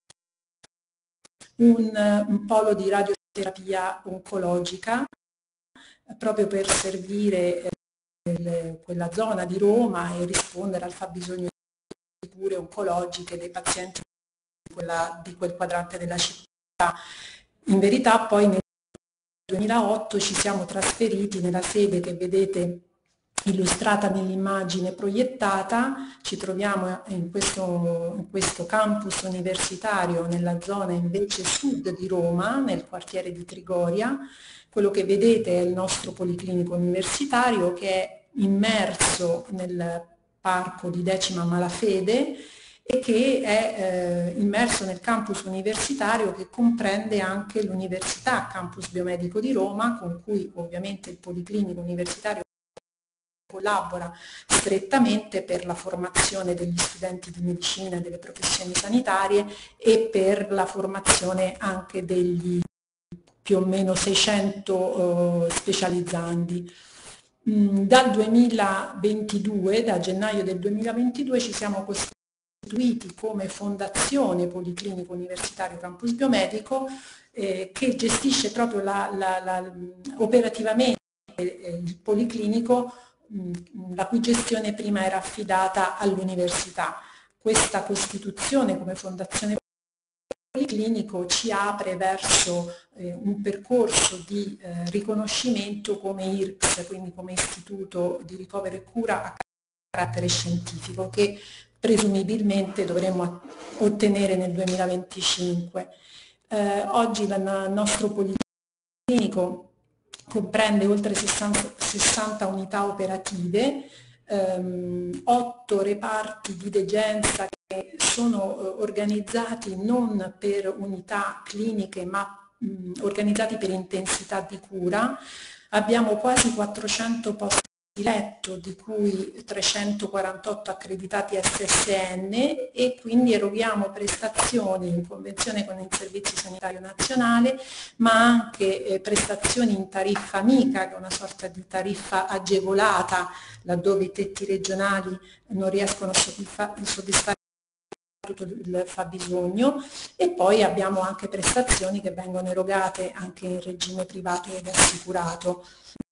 un, un polo di radioterapia oncologica proprio per servire eh, quella zona di Roma e rispondere al fabbisogno di cure oncologiche dei pazienti di, quella, di quel quadrante della città. In verità poi nel duemilaotto ci siamo trasferiti nella sede che vedete illustrata nell'immagine proiettata. Ci troviamo in questo, in questo campus universitario nella zona invece sud di Roma, nel quartiere di Trigoria. Quello che vedete è il nostro policlinico universitario che è immerso nel parco di Decima Malafede e che è eh, immerso nel campus universitario che comprende anche l'Università Campus Biomedico di Roma, con cui ovviamente il Policlinico Universitario collabora strettamente per la formazione degli studenti di medicina e delle professioni sanitarie e per la formazione anche degli più o meno seicento eh, specializzandi. Mm, dal duemilaventidue, da gennaio del duemilaventidue, ci siamo costituiti come Fondazione Policlinico Universitario Campus Biomedico eh, che gestisce proprio la, la, la, operativamente eh, il Policlinico, mh, la cui gestione prima era affidata all'università. Questa costituzione come Fondazione Policlinico ci apre verso eh, un percorso di eh, riconoscimento come I R C S, quindi come Istituto di Ricovero e Cura a carattere scientifico, che presumibilmente dovremmo ottenere nel duemilaventicinque. Eh, oggi il nostro Policlinico comprende oltre sessanta, sessanta unità operative, ehm, otto reparti di degenza che sono eh, organizzati non per unità cliniche ma mh, organizzati per intensità di cura. Abbiamo quasi quattrocento posti letto, di cui trecentoquarantotto accreditati S S N, e quindi eroghiamo prestazioni in convenzione con il Servizio Sanitario Nazionale, ma anche eh, prestazioni in tariffa amica, che è una sorta di tariffa agevolata laddove i tetti regionali non riescono a soddisfare tutto il fabbisogno, e poi abbiamo anche prestazioni che vengono erogate anche in regime privato ed assicurato.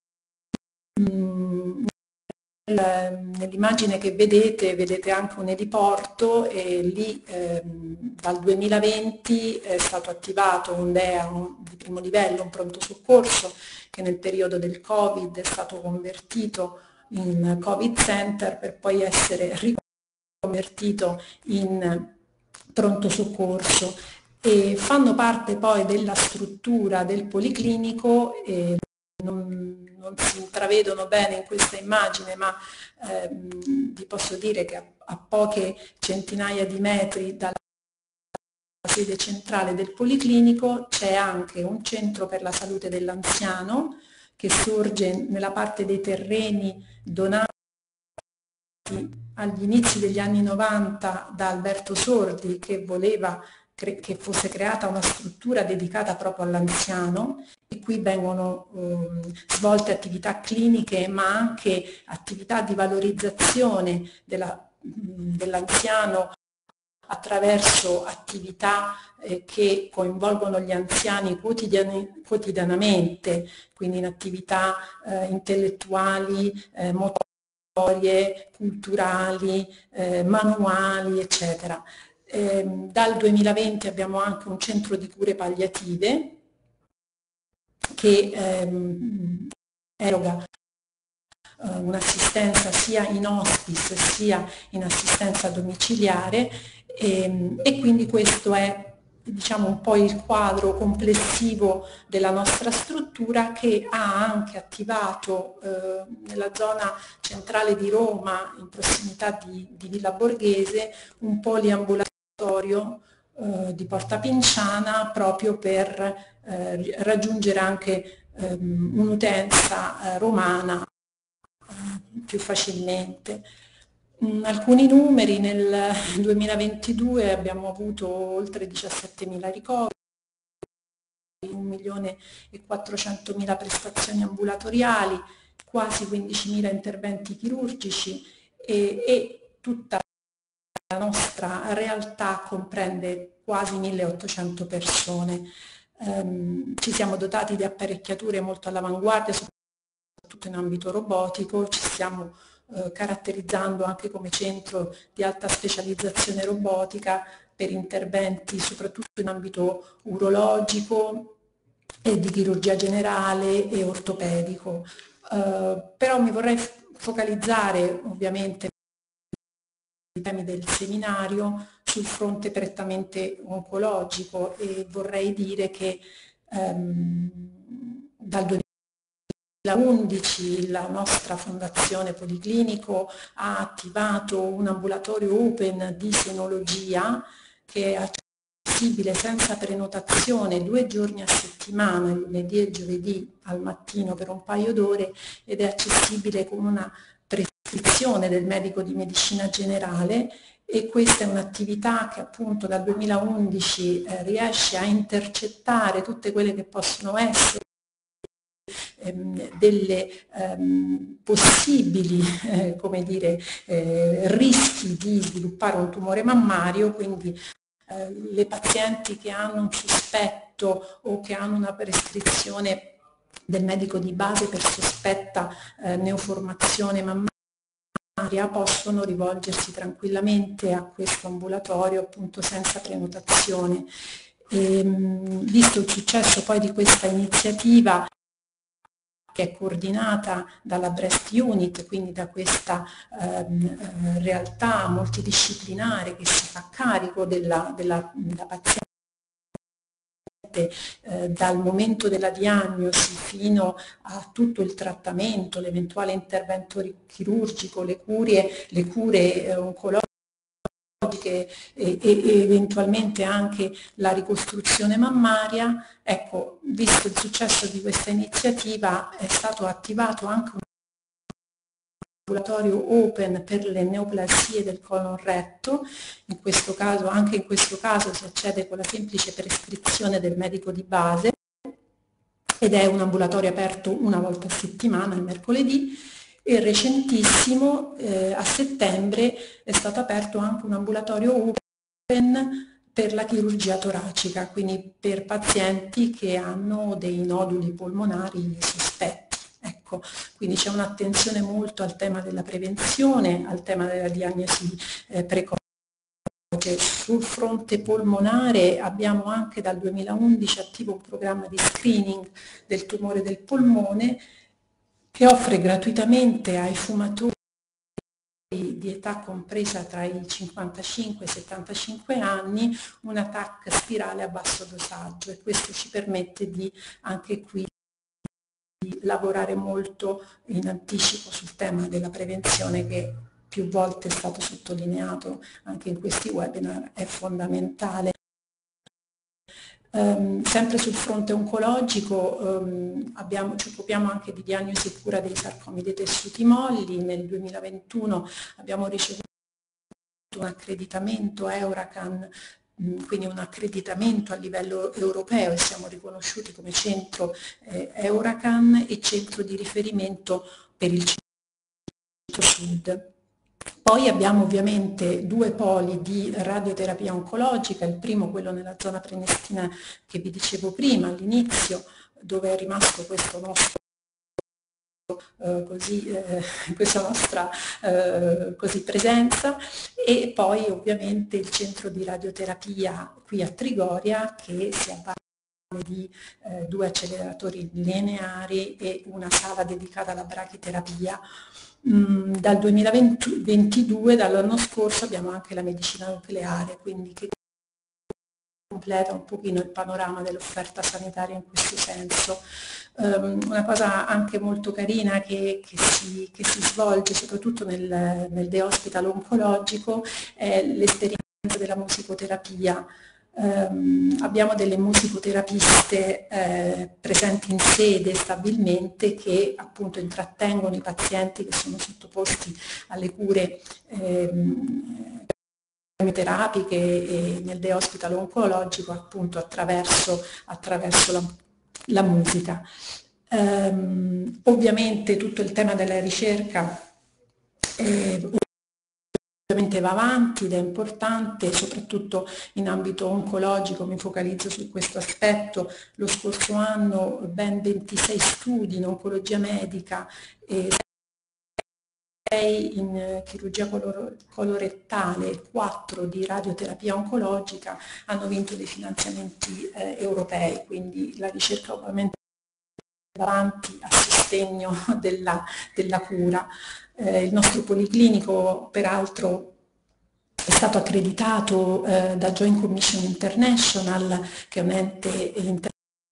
Nell'immagine che vedete, vedete anche un eliporto, e lì ehm, dal duemilaventi è stato attivato un D E A un, di primo livello, un pronto soccorso, che nel periodo del Covid è stato convertito in Covid Center per poi essere riconvertito in pronto soccorso, e fanno parte poi della struttura del policlinico. E non, non si intravedono bene in questa immagine, ma ehm, vi posso dire che a, a poche centinaia di metri dalla sede centrale del policlinico c'è anche un centro per la salute dell'anziano che sorge nella parte dei terreni donati agli inizi degli anni novanta da Alberto Sordi, che voleva che fosse creata una struttura dedicata proprio all'anziano, e qui vengono um, svolte attività cliniche ma anche attività di valorizzazione della, dell'anziano attraverso attività eh, che coinvolgono gli anziani quotidian quotidianamente, quindi in attività eh, intellettuali, eh, motorie, culturali, eh, manuali, eccetera. Eh, dal duemilaventi abbiamo anche un centro di cure palliative che ehm, eroga eh, un'assistenza sia in hospice sia in assistenza domiciliare, e, e quindi questo è, diciamo, un po' il quadro complessivo della nostra struttura, che ha anche attivato eh, nella zona centrale di Roma, in prossimità di, di Villa Borghese, un poliambulatorio eh, di Porta Pinciana, proprio per eh, raggiungere anche ehm, un'utenza eh, romana eh, più facilmente. Mm, alcuni numeri: nel duemilaventidue abbiamo avuto oltre diciassettemila ricoveri, un milione e quattrocentomila prestazioni ambulatoriali, quasi quindicimila interventi chirurgici, e, e tutta la nostra realtà comprende quasi milleottocento persone. Um, ci siamo dotati di apparecchiature molto all'avanguardia, soprattutto in ambito robotico. Ci stiamo uh, caratterizzando anche come centro di alta specializzazione robotica per interventi soprattutto in ambito urologico e di chirurgia generale e ortopedico. Uh, però mi vorrei focalizzare ovviamente i temi del seminario sul fronte prettamente oncologico, e vorrei dire che ehm, dal duemilaundici la nostra Fondazione Policlinico ha attivato un ambulatorio open di senologia che è accessibile senza prenotazione due giorni a settimana, il lunedì e il giovedì al mattino per un paio d'ore, ed è accessibile con una prescrizione del medico di medicina generale. E questa è un'attività che appunto dal duemilaundici eh, riesce a intercettare tutte quelle che possono essere ehm, delle ehm, possibili eh, come dire, eh, rischi di sviluppare un tumore mammario. Quindi eh, le pazienti che hanno un sospetto o che hanno una prescrizione del medico di base per sospetta eh, neoformazione mammaria possono rivolgersi tranquillamente a questo ambulatorio, appunto senza prenotazione. E, visto il successo poi di questa iniziativa, che è coordinata dalla Breast Unit, quindi da questa ehm, realtà multidisciplinare che si fa carico della, della, della paziente Eh, dal momento della diagnosi fino a tutto il trattamento, l'eventuale intervento chirurgico, le cure, le cure eh, oncologiche e, e, e eventualmente anche la ricostruzione mammaria. Ecco, visto il successo di questa iniziativa, è stato attivato anche un ambulatorio open per le neoplasie del colon retto. In questo caso, anche in questo caso si accede con la semplice prescrizione del medico di base ed è un ambulatorio aperto una volta a settimana, il mercoledì, e recentissimo, eh, a settembre, è stato aperto anche un ambulatorio open per la chirurgia toracica, quindi per pazienti che hanno dei noduli polmonari sospetti. Ecco, quindi c'è un'attenzione molto al tema della prevenzione, al tema della diagnosi eh, precoce. Sul fronte polmonare abbiamo anche dal duemilaundici attivo un programma di screening del tumore del polmone che offre gratuitamente ai fumatori di età compresa tra i cinquantacinque e i settantacinque anni una T A C spirale a basso dosaggio, e questo ci permette di anche qui di lavorare molto in anticipo sul tema della prevenzione, che più volte è stato sottolineato anche in questi webinar, è fondamentale. Um, sempre sul fronte oncologico um, abbiamo, ci occupiamo anche di diagnosi e cura dei sarcomi dei tessuti molli. Nel duemilaventuno abbiamo ricevuto un accreditamento Euracan, um, quindi un accreditamento a livello europeo, e siamo riconosciuti come centro eh, Euracan e centro di riferimento per il centro-sud. Poi abbiamo ovviamente due poli di radioterapia oncologica, il primo quello nella zona prenestina che vi dicevo prima all'inizio, dove è rimasto questo nostro eh, così, eh, questa nostra eh, così presenza, e poi ovviamente il centro di radioterapia qui a Trigoria, che si avvale di eh, due acceleratori lineari e una sala dedicata alla brachiterapia. Mm, dal duemilaventidue, dall'anno scorso, abbiamo anche la medicina nucleare, quindi che completa un pochino il panorama dell'offerta sanitaria in questo senso. Um, una cosa anche molto carina che, che, si, che si svolge soprattutto nel, nel day hospital oncologico è l'esperienza della musicoterapia. Um, abbiamo delle musicoterapiste eh, presenti in sede stabilmente, che appunto intrattengono i pazienti che sono sottoposti alle cure ehm, terapiche e nel day hospital oncologico appunto attraverso, attraverso la, la musica. Um, ovviamente tutto il tema della ricerca eh, ovviamente va avanti ed è importante, soprattutto in ambito oncologico. Mi focalizzo su questo aspetto. Lo scorso anno ben ventisei studi in oncologia medica e sei in chirurgia colorettale e quattro di radioterapia oncologica hanno vinto dei finanziamenti eh, europei, quindi la ricerca ovviamente va avanti a sostegno della, della cura. Eh, il nostro policlinico peraltro è stato accreditato eh, da Joint Commission International, che è un ente internazionale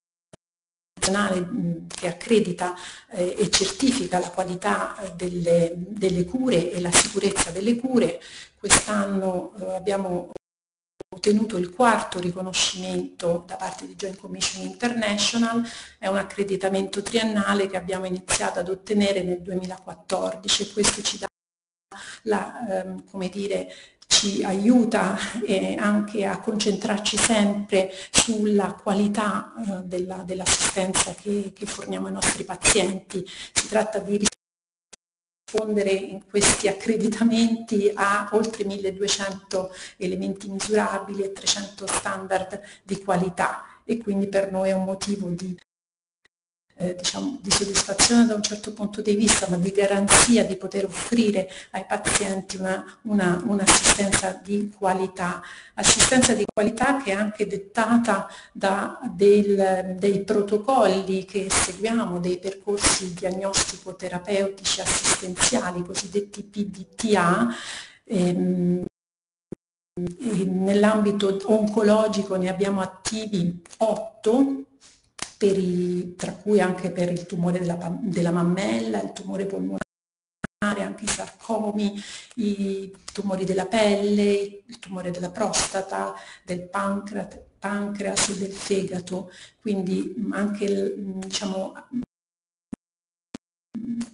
che accredita eh, e certifica la qualità delle, delle cure e la sicurezza delle cure. Quest'anno eh, abbiamo ottenuto il quarto riconoscimento da parte di Joint Commission International, è un accreditamento triennale che abbiamo iniziato ad ottenere nel duemilaquattordici, e questo ci dà la, ehm, come dire, ci aiuta eh, anche a concentrarci sempre sulla qualità eh, della, dell'assistenza che, che forniamo ai nostri pazienti. Si tratta di rispondere in questi accreditamenti a oltre milleduecento elementi misurabili e trecento standard di qualità, e quindi per noi è un motivo di Eh, diciamo, di soddisfazione da un certo punto di vista, ma di garanzia di poter offrire ai pazienti una, una, un'assistenza di qualità, assistenza di qualità che è anche dettata da del, dei protocolli che seguiamo, dei percorsi diagnostico-terapeutici assistenziali, cosiddetti P D T A. Ehm, nell'ambito oncologico ne abbiamo attivi otto, Per i, tra cui anche per il tumore della, della mammella, il tumore polmonare, anche i sarcomi, i tumori della pelle, il tumore della prostata, del pancreas, pancreas e del fegato, quindi anche diciamo,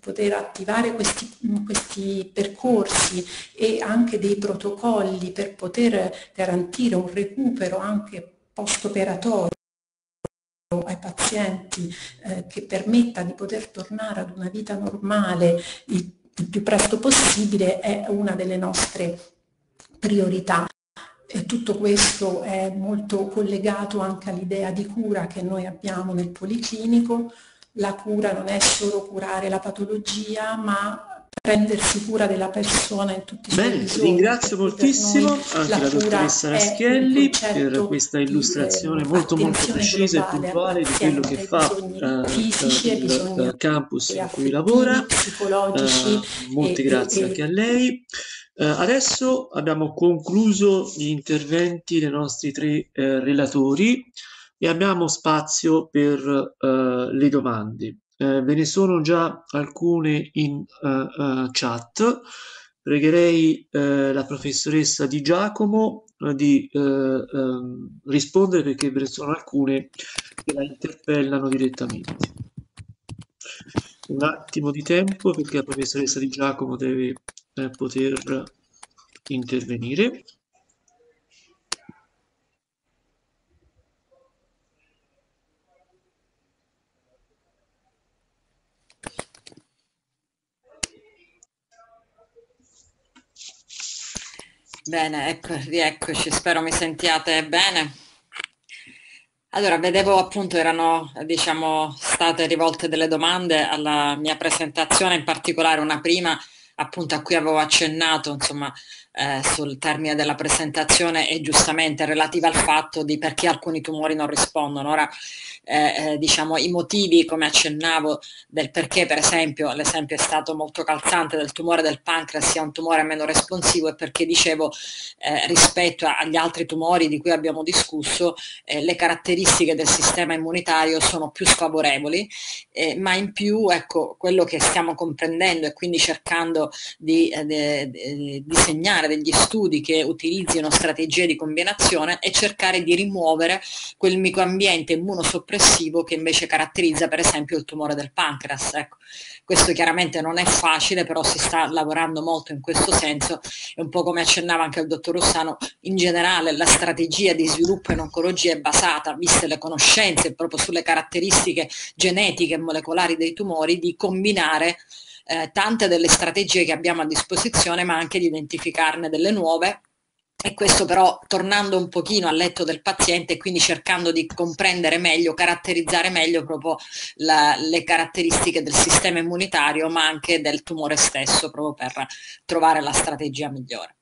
poter attivare questi, questi percorsi e anche dei protocolli per poter garantire un recupero anche post-operatorio ai pazienti eh, che permetta di poter tornare ad una vita normale il, il più presto possibile è una delle nostre priorità. E tutto questo è molto collegato anche all'idea di cura che noi abbiamo nel policlinico. La cura non è solo curare la patologia, ma prendersi cura della persona in tutti i suoi Bene, bisogni. ringrazio moltissimo anche la, la dottoressa Raschielli per questa illustrazione di, eh, molto molto precisa e puntuale di quello che fa uh, fisici, uh, il uh, campus in cui lavora. Uh, molte e, grazie e, anche a lei. Uh, adesso abbiamo concluso gli interventi dei nostri tre uh, relatori e abbiamo spazio per uh, le domande. Eh, ve ne sono già alcune in uh, uh, chat. Pregherei uh, la professoressa Di Giacomo uh, di uh, um, rispondere, perché ve ne sono alcune che la interpellano direttamente. Un attimo di tempo perché la professoressa Di Giacomo deve uh, poter intervenire. Bene, ecco, rieccoci, spero mi sentiate bene. Allora, vedevo appunto erano, diciamo, state rivolte delle domande alla mia presentazione, in particolare una prima appunto a cui avevo accennato, insomma, eh, sul termine della presentazione e giustamente relativa al fatto di perché alcuni tumori non rispondono. Ora, eh, eh, diciamo, i motivi, come accennavo, del perché, per esempio, l'esempio è stato molto calzante del tumore del pancreas sia un tumore meno responsivo, e perché dicevo, eh, rispetto agli altri tumori di cui abbiamo discusso, eh, le caratteristiche del sistema immunitario sono più sfavorevoli, eh, ma in più, ecco, quello che stiamo comprendendo e quindi cercando di eh, de, de, disegnare degli studi che utilizzino strategie di combinazione e cercare di rimuovere quel microambiente immunosoppressivo che invece caratterizza per esempio il tumore del pancreas. Ecco, questo chiaramente non è facile, però si sta lavorando molto in questo senso, e un po' come accennava anche il dottor Rossano, in generale la strategia di sviluppo in oncologia è basata, viste le conoscenze proprio sulle caratteristiche genetiche e molecolari dei tumori, di combinare Eh, tante delle strategie che abbiamo a disposizione, ma anche di identificarne delle nuove, e questo però tornando un pochino al letto del paziente e quindi cercando di comprendere meglio, caratterizzare meglio proprio la, le caratteristiche del sistema immunitario, ma anche del tumore stesso, proprio per trovare la strategia migliore.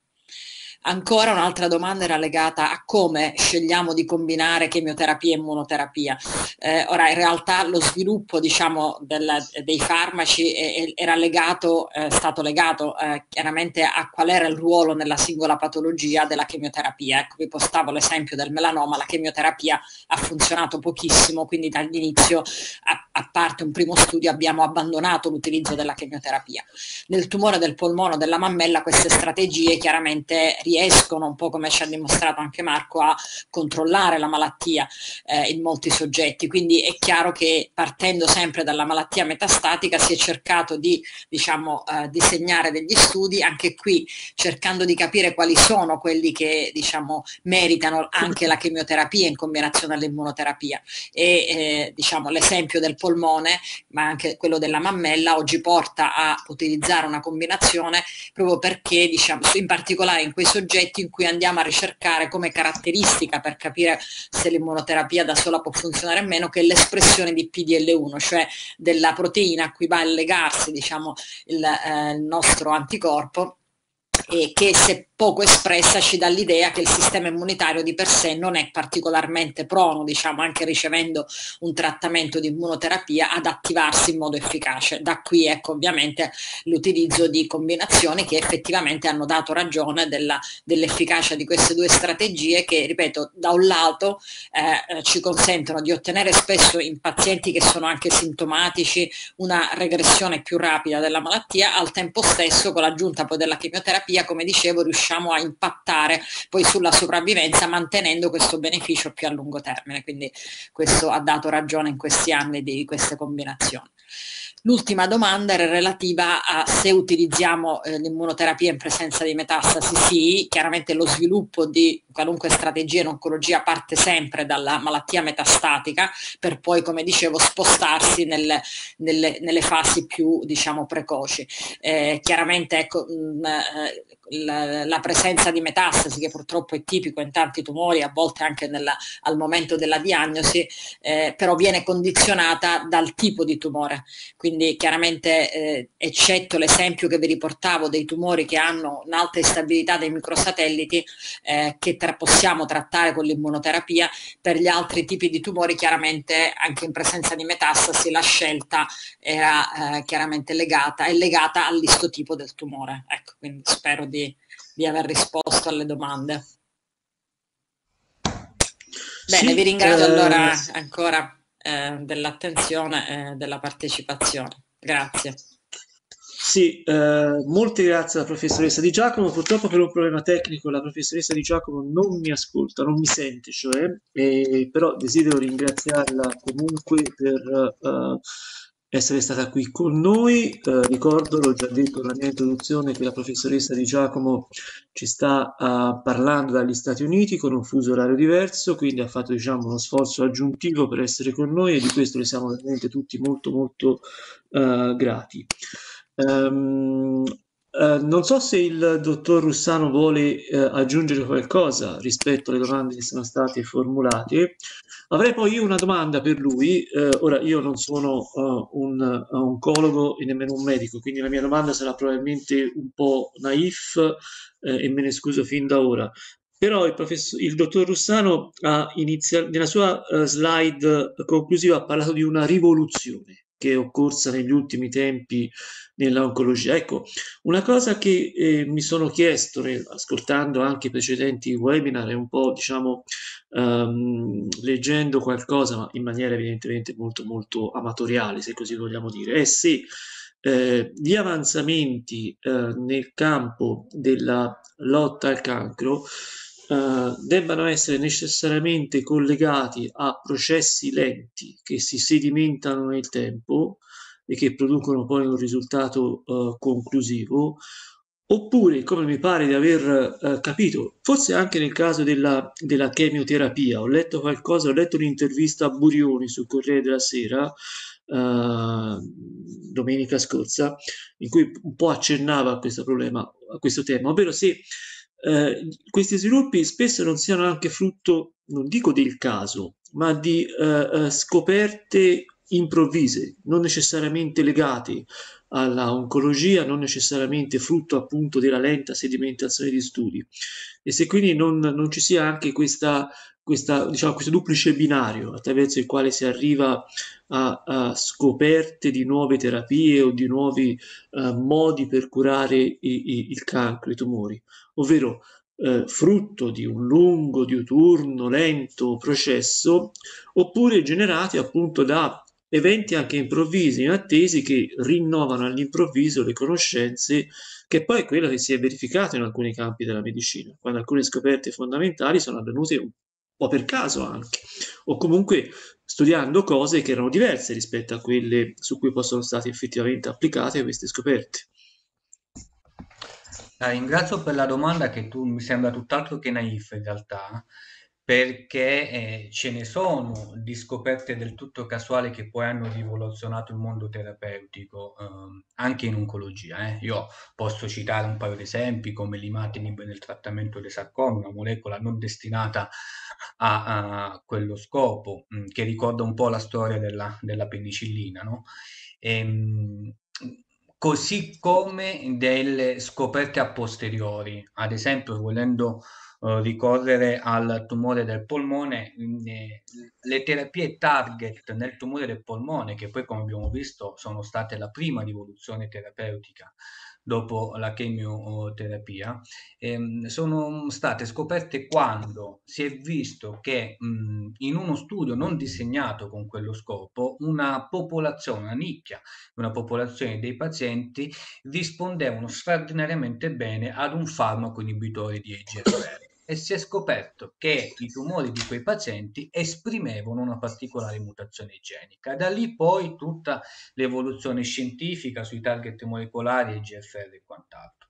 Ancora un'altra domanda era legata a come scegliamo di combinare chemioterapia e immunoterapia. Eh, ora, in realtà lo sviluppo, diciamo, del, dei farmaci è, era legato, è stato legato eh, chiaramente a qual era il ruolo nella singola patologia della chemioterapia. Ecco, vi postavo l'esempio del melanoma: la chemioterapia ha funzionato pochissimo, quindi dall'inizio, a, a parte un primo studio, abbiamo abbandonato l'utilizzo della chemioterapia. Nel tumore del polmone o della mammella queste strategie chiaramente riescono, un po' come ci ha dimostrato anche Marco, a controllare la malattia eh, in molti soggetti, quindi è chiaro che partendo sempre dalla malattia metastatica si è cercato di, diciamo, eh, disegnare degli studi, anche qui cercando di capire quali sono quelli che, diciamo, meritano anche la chemioterapia in combinazione all'immunoterapia, e eh, diciamo, l'esempio del polmone, ma anche quello della mammella, oggi porta a utilizzare una combinazione proprio perché, diciamo, in particolare in quei soggetti in cui andiamo a ricercare come caratteristica, per capire se l'immunoterapia da sola può funzionare o meno, che è l'espressione di P D L uno, cioè della proteina a cui va a legarsi, diciamo, il, eh, il nostro anticorpo, e che se poco espressa ci dà l'idea che il sistema immunitario di per sé non è particolarmente prono, diciamo, anche ricevendo un trattamento di immunoterapia, ad attivarsi in modo efficace. Da qui, ecco, ovviamente l'utilizzo di combinazioni che effettivamente hanno dato ragione della, dell'efficacia di queste due strategie, che, ripeto, da un lato eh, ci consentono di ottenere spesso in pazienti che sono anche sintomatici una regressione più rapida della malattia, al tempo stesso con l'aggiunta poi della chemioterapia, come dicevo, riusciamo diciamo, a impattare poi sulla sopravvivenza, mantenendo questo beneficio più a lungo termine. Quindi questo ha dato ragione in questi anni di queste combinazioni. L'ultima domanda era relativa a se utilizziamo eh, l'immunoterapia in presenza di metastasi. Sì, chiaramente lo sviluppo di qualunque strategia in oncologia parte sempre dalla malattia metastatica per poi, come dicevo, spostarsi nelle, nelle, nelle fasi più, diciamo, precoci. Eh, chiaramente ecco, mh, la, la presenza di metastasi, che purtroppo è tipico in tanti tumori, a volte anche nella, al momento della diagnosi, eh, però viene condizionata dal tipo di tumore. Quindi chiaramente, eh, eccetto l'esempio che vi riportavo dei tumori che hanno un'alta instabilità dei microsatelliti, eh, che tra- possiamo trattare con l'immunoterapia, per gli altri tipi di tumori chiaramente anche in presenza di metastasi la scelta era eh, chiaramente legata, è legata all'istotipo del tumore. Ecco, quindi spero di, di aver risposto alle domande. Bene, Sì, vi ringrazio eh, allora ancora eh, dell'attenzione e della partecipazione. Grazie. Sì, eh, molte grazie alla professoressa Di Giacomo. Purtroppo per un problema tecnico la professoressa Di Giacomo non mi ascolta, non mi sente, cioè, e, però desidero ringraziarla comunque per eh, essere stata qui con noi. Eh, ricordo, l'ho già detto nella mia introduzione, che la professoressa Di Giacomo ci sta eh, parlando dagli Stati Uniti con un fuso orario diverso, quindi ha fatto, diciamo, uno sforzo aggiuntivo per essere con noi e di questo le siamo veramente tutti molto molto eh, grati. Ehm, eh, non so se il dottor Russano vuole eh, aggiungere qualcosa rispetto alle domande che sono state formulate. Avrei poi io una domanda per lui. Eh, ora, io non sono eh, un uh, oncologo e nemmeno un medico, quindi la mia domanda sarà probabilmente un po' naif eh, e me ne scuso fin da ora. Però il, professor, il dottor Russano ha iniziato, nella sua uh, slide conclusiva ha parlato di una rivoluzione che è occorsa negli ultimi tempi nella oncologia. Ecco, una cosa che eh, mi sono chiesto, nel- ascoltando anche i precedenti webinar e un po', diciamo, ehm, leggendo qualcosa, ma in maniera evidentemente molto, molto amatoriale, se così vogliamo dire, è se eh, gli avanzamenti eh, nel campo della lotta al cancro eh, debbano essere necessariamente collegati a processi lenti che si sedimentano nel tempo e che producono poi un risultato eh, conclusivo, oppure, come mi pare di aver eh, capito, forse anche nel caso della, della chemioterapia, ho letto qualcosa, ho letto un'intervista a Burioni sul Corriere della Sera eh, domenica scorsa, in cui un po' accennava a questo problema, a questo tema, ovvero se eh, questi sviluppi spesso non siano anche frutto, non dico del caso, ma di eh, eh, scoperte improvvise, non necessariamente legate alla oncologia, non necessariamente frutto appunto della lenta sedimentazione di studi. E se quindi non, non ci sia anche questa, questa, diciamo, questo duplice binario attraverso il quale si arriva a, a scoperte di nuove terapie o di nuovi uh, modi per curare i, i, il cancro, i tumori, ovvero eh, frutto di un lungo, diuturno, lento processo, oppure generati appunto da eventi anche improvvisi, inattesi, che rinnovano all'improvviso le conoscenze, che poi è quello che si è verificato in alcuni campi della medicina, quando alcune scoperte fondamentali sono avvenute un po' per caso anche, o comunque studiando cose che erano diverse rispetto a quelle su cui poi sono state effettivamente applicate queste scoperte. La ringrazio per la domanda, che tu mi sembra tutt'altro che naif in realtà, perché eh, ce ne sono di scoperte del tutto casuali che poi hanno rivoluzionato il mondo terapeutico, ehm, anche in oncologia. eh. Io posso citare un paio di esempi, come l'imatinib nel trattamento dei sarcomi, una molecola non destinata a, a quello scopo, mh, che ricorda un po' la storia della, della penicillina, no? Ehm, Così come delle scoperte a posteriori, ad esempio volendo eh, ricorrere al tumore del polmone, mh, eh, le terapie target nel tumore del polmone, che poi come abbiamo visto sono state la prima rivoluzione terapeutica dopo la chemioterapia, ehm, sono state scoperte quando si è visto che mh, in uno studio non disegnato con quello scopo, una popolazione, una nicchia, una popolazione dei pazienti rispondevano straordinariamente bene ad un farmaco inibitore di E G F R. E si è scoperto che i tumori di quei pazienti esprimevano una particolare mutazione genica. Da lì poi tutta l'evoluzione scientifica sui target molecolari, E G F R e quant'altro.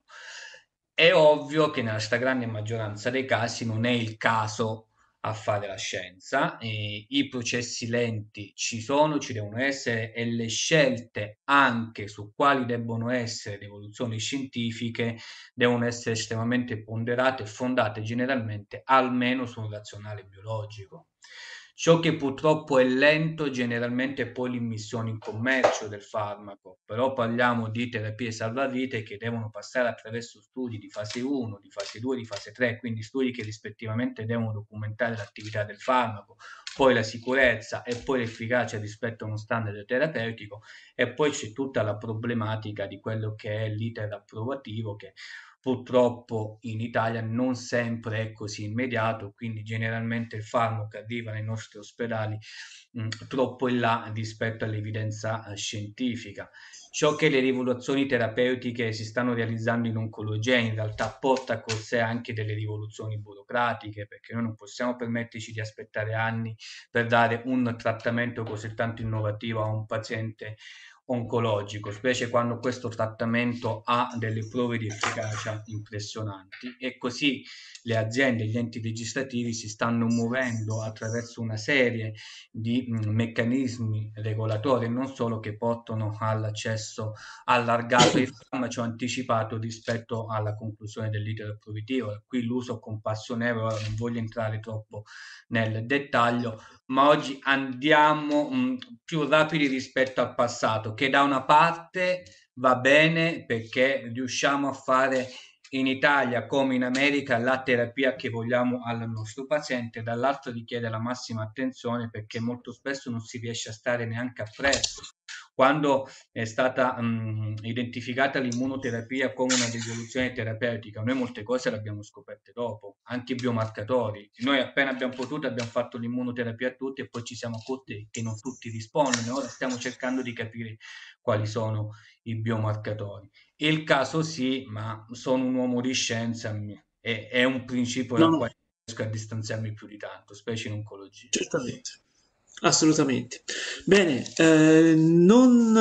È ovvio che nella stragrande maggioranza dei casi non è il caso a fare la scienza, e i processi lenti ci sono, ci devono essere, e le scelte anche su quali debbono essere le evoluzioni scientifiche devono essere estremamente ponderate e fondate generalmente almeno su un razionale biologico. Ciò che purtroppo è lento generalmente è poi l'immissione in commercio del farmaco, però parliamo di terapie salvavite che devono passare attraverso studi di fase uno, di fase due, di fase tre, quindi studi che rispettivamente devono documentare l'attività del farmaco, poi la sicurezza e poi l'efficacia rispetto a uno standard terapeutico, e poi c'è tutta la problematica di quello che è l'iter approvativo, che purtroppo in Italia non sempre è così immediato, quindi generalmente il farmaco arriva nei nostri ospedali mh, troppo in là rispetto all'evidenza eh, scientifica. Ciò che le rivoluzioni terapeutiche si stanno realizzando in oncologia in realtà porta con sé anche delle rivoluzioni burocratiche, perché noi non possiamo permetterci di aspettare anni per dare un trattamento così tanto innovativo a un paziente oncologico, specie quando questo trattamento ha delle prove di efficacia impressionanti, e così le aziende e gli enti legislativi si stanno muovendo attraverso una serie di mh, meccanismi regolatori, non solo, che portano all'accesso allargato ai farmaci anticipato rispetto alla conclusione dell'iter approvativo. Qui l'uso compassionevole, ora non voglio entrare troppo nel dettaglio, ma oggi andiamo mh, più rapidi rispetto al passato, che da una parte va bene perché riusciamo a fare in Italia come in America la terapia che vogliamo al nostro paziente, dall'altro richiede la massima attenzione perché molto spesso non si riesce a stare neanche appresso. Quando è stata mh, identificata l'immunoterapia come una rivoluzione terapeutica, noi molte cose le abbiamo scoperte dopo, anche i biomarcatori. Noi appena abbiamo potuto abbiamo fatto l'immunoterapia a tutti e poi ci siamo accorti che non tutti rispondono. Ora stiamo cercando di capire quali sono i biomarcatori. Il caso sì, ma sono un uomo di scienza e è un principio No, dal no, quale riesco a distanziarmi più di tanto, specie in oncologia. certamente. Assolutamente. Bene, eh, non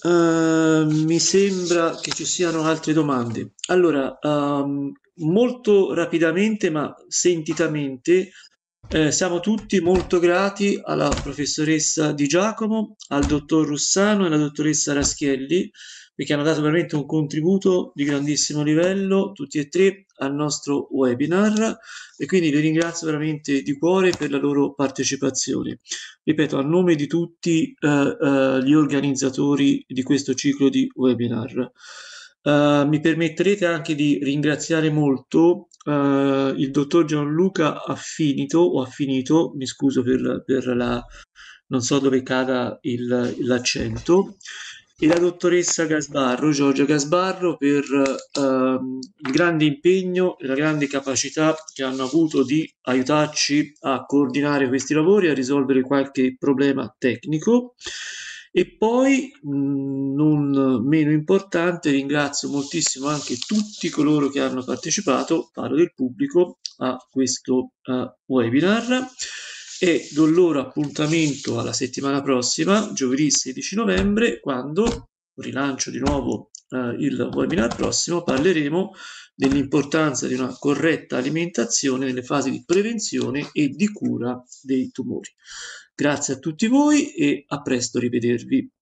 eh, mi sembra che ci siano altre domande. Allora, ehm, molto rapidamente, ma sentitamente, eh, siamo tutti molto grati alla professoressa Di Giacomo, al dottor Russano e alla dottoressa Raschielli, perché hanno dato veramente un contributo di grandissimo livello, tutti e tre, al nostro webinar, e quindi li ringrazio veramente di cuore per la loro partecipazione. Ripeto, a nome di tutti eh, eh, gli organizzatori di questo ciclo di webinar. Uh, mi permetterete anche di ringraziare molto uh, il dottor Gianluca Affinito, o Affinito, mi scuso per, per la, non so dove cada il, l'accento, e la dottoressa Gasbarro, Giorgia Gasbarro, per uh, il grande impegno e la grande capacità che hanno avuto di aiutarci a coordinare questi lavori, a risolvere qualche problema tecnico. E poi, mh, non meno importante, ringrazio moltissimo anche tutti coloro che hanno partecipato, parlo del pubblico, a questo uh, webinar, e do loro appuntamento alla settimana prossima, giovedì sedici novembre, quando rilancio di nuovo uh, il webinar prossimo. Parleremo dell'importanza di una corretta alimentazione nelle fasi di prevenzione e di cura dei tumori. Grazie a tutti voi e a presto rivedervi.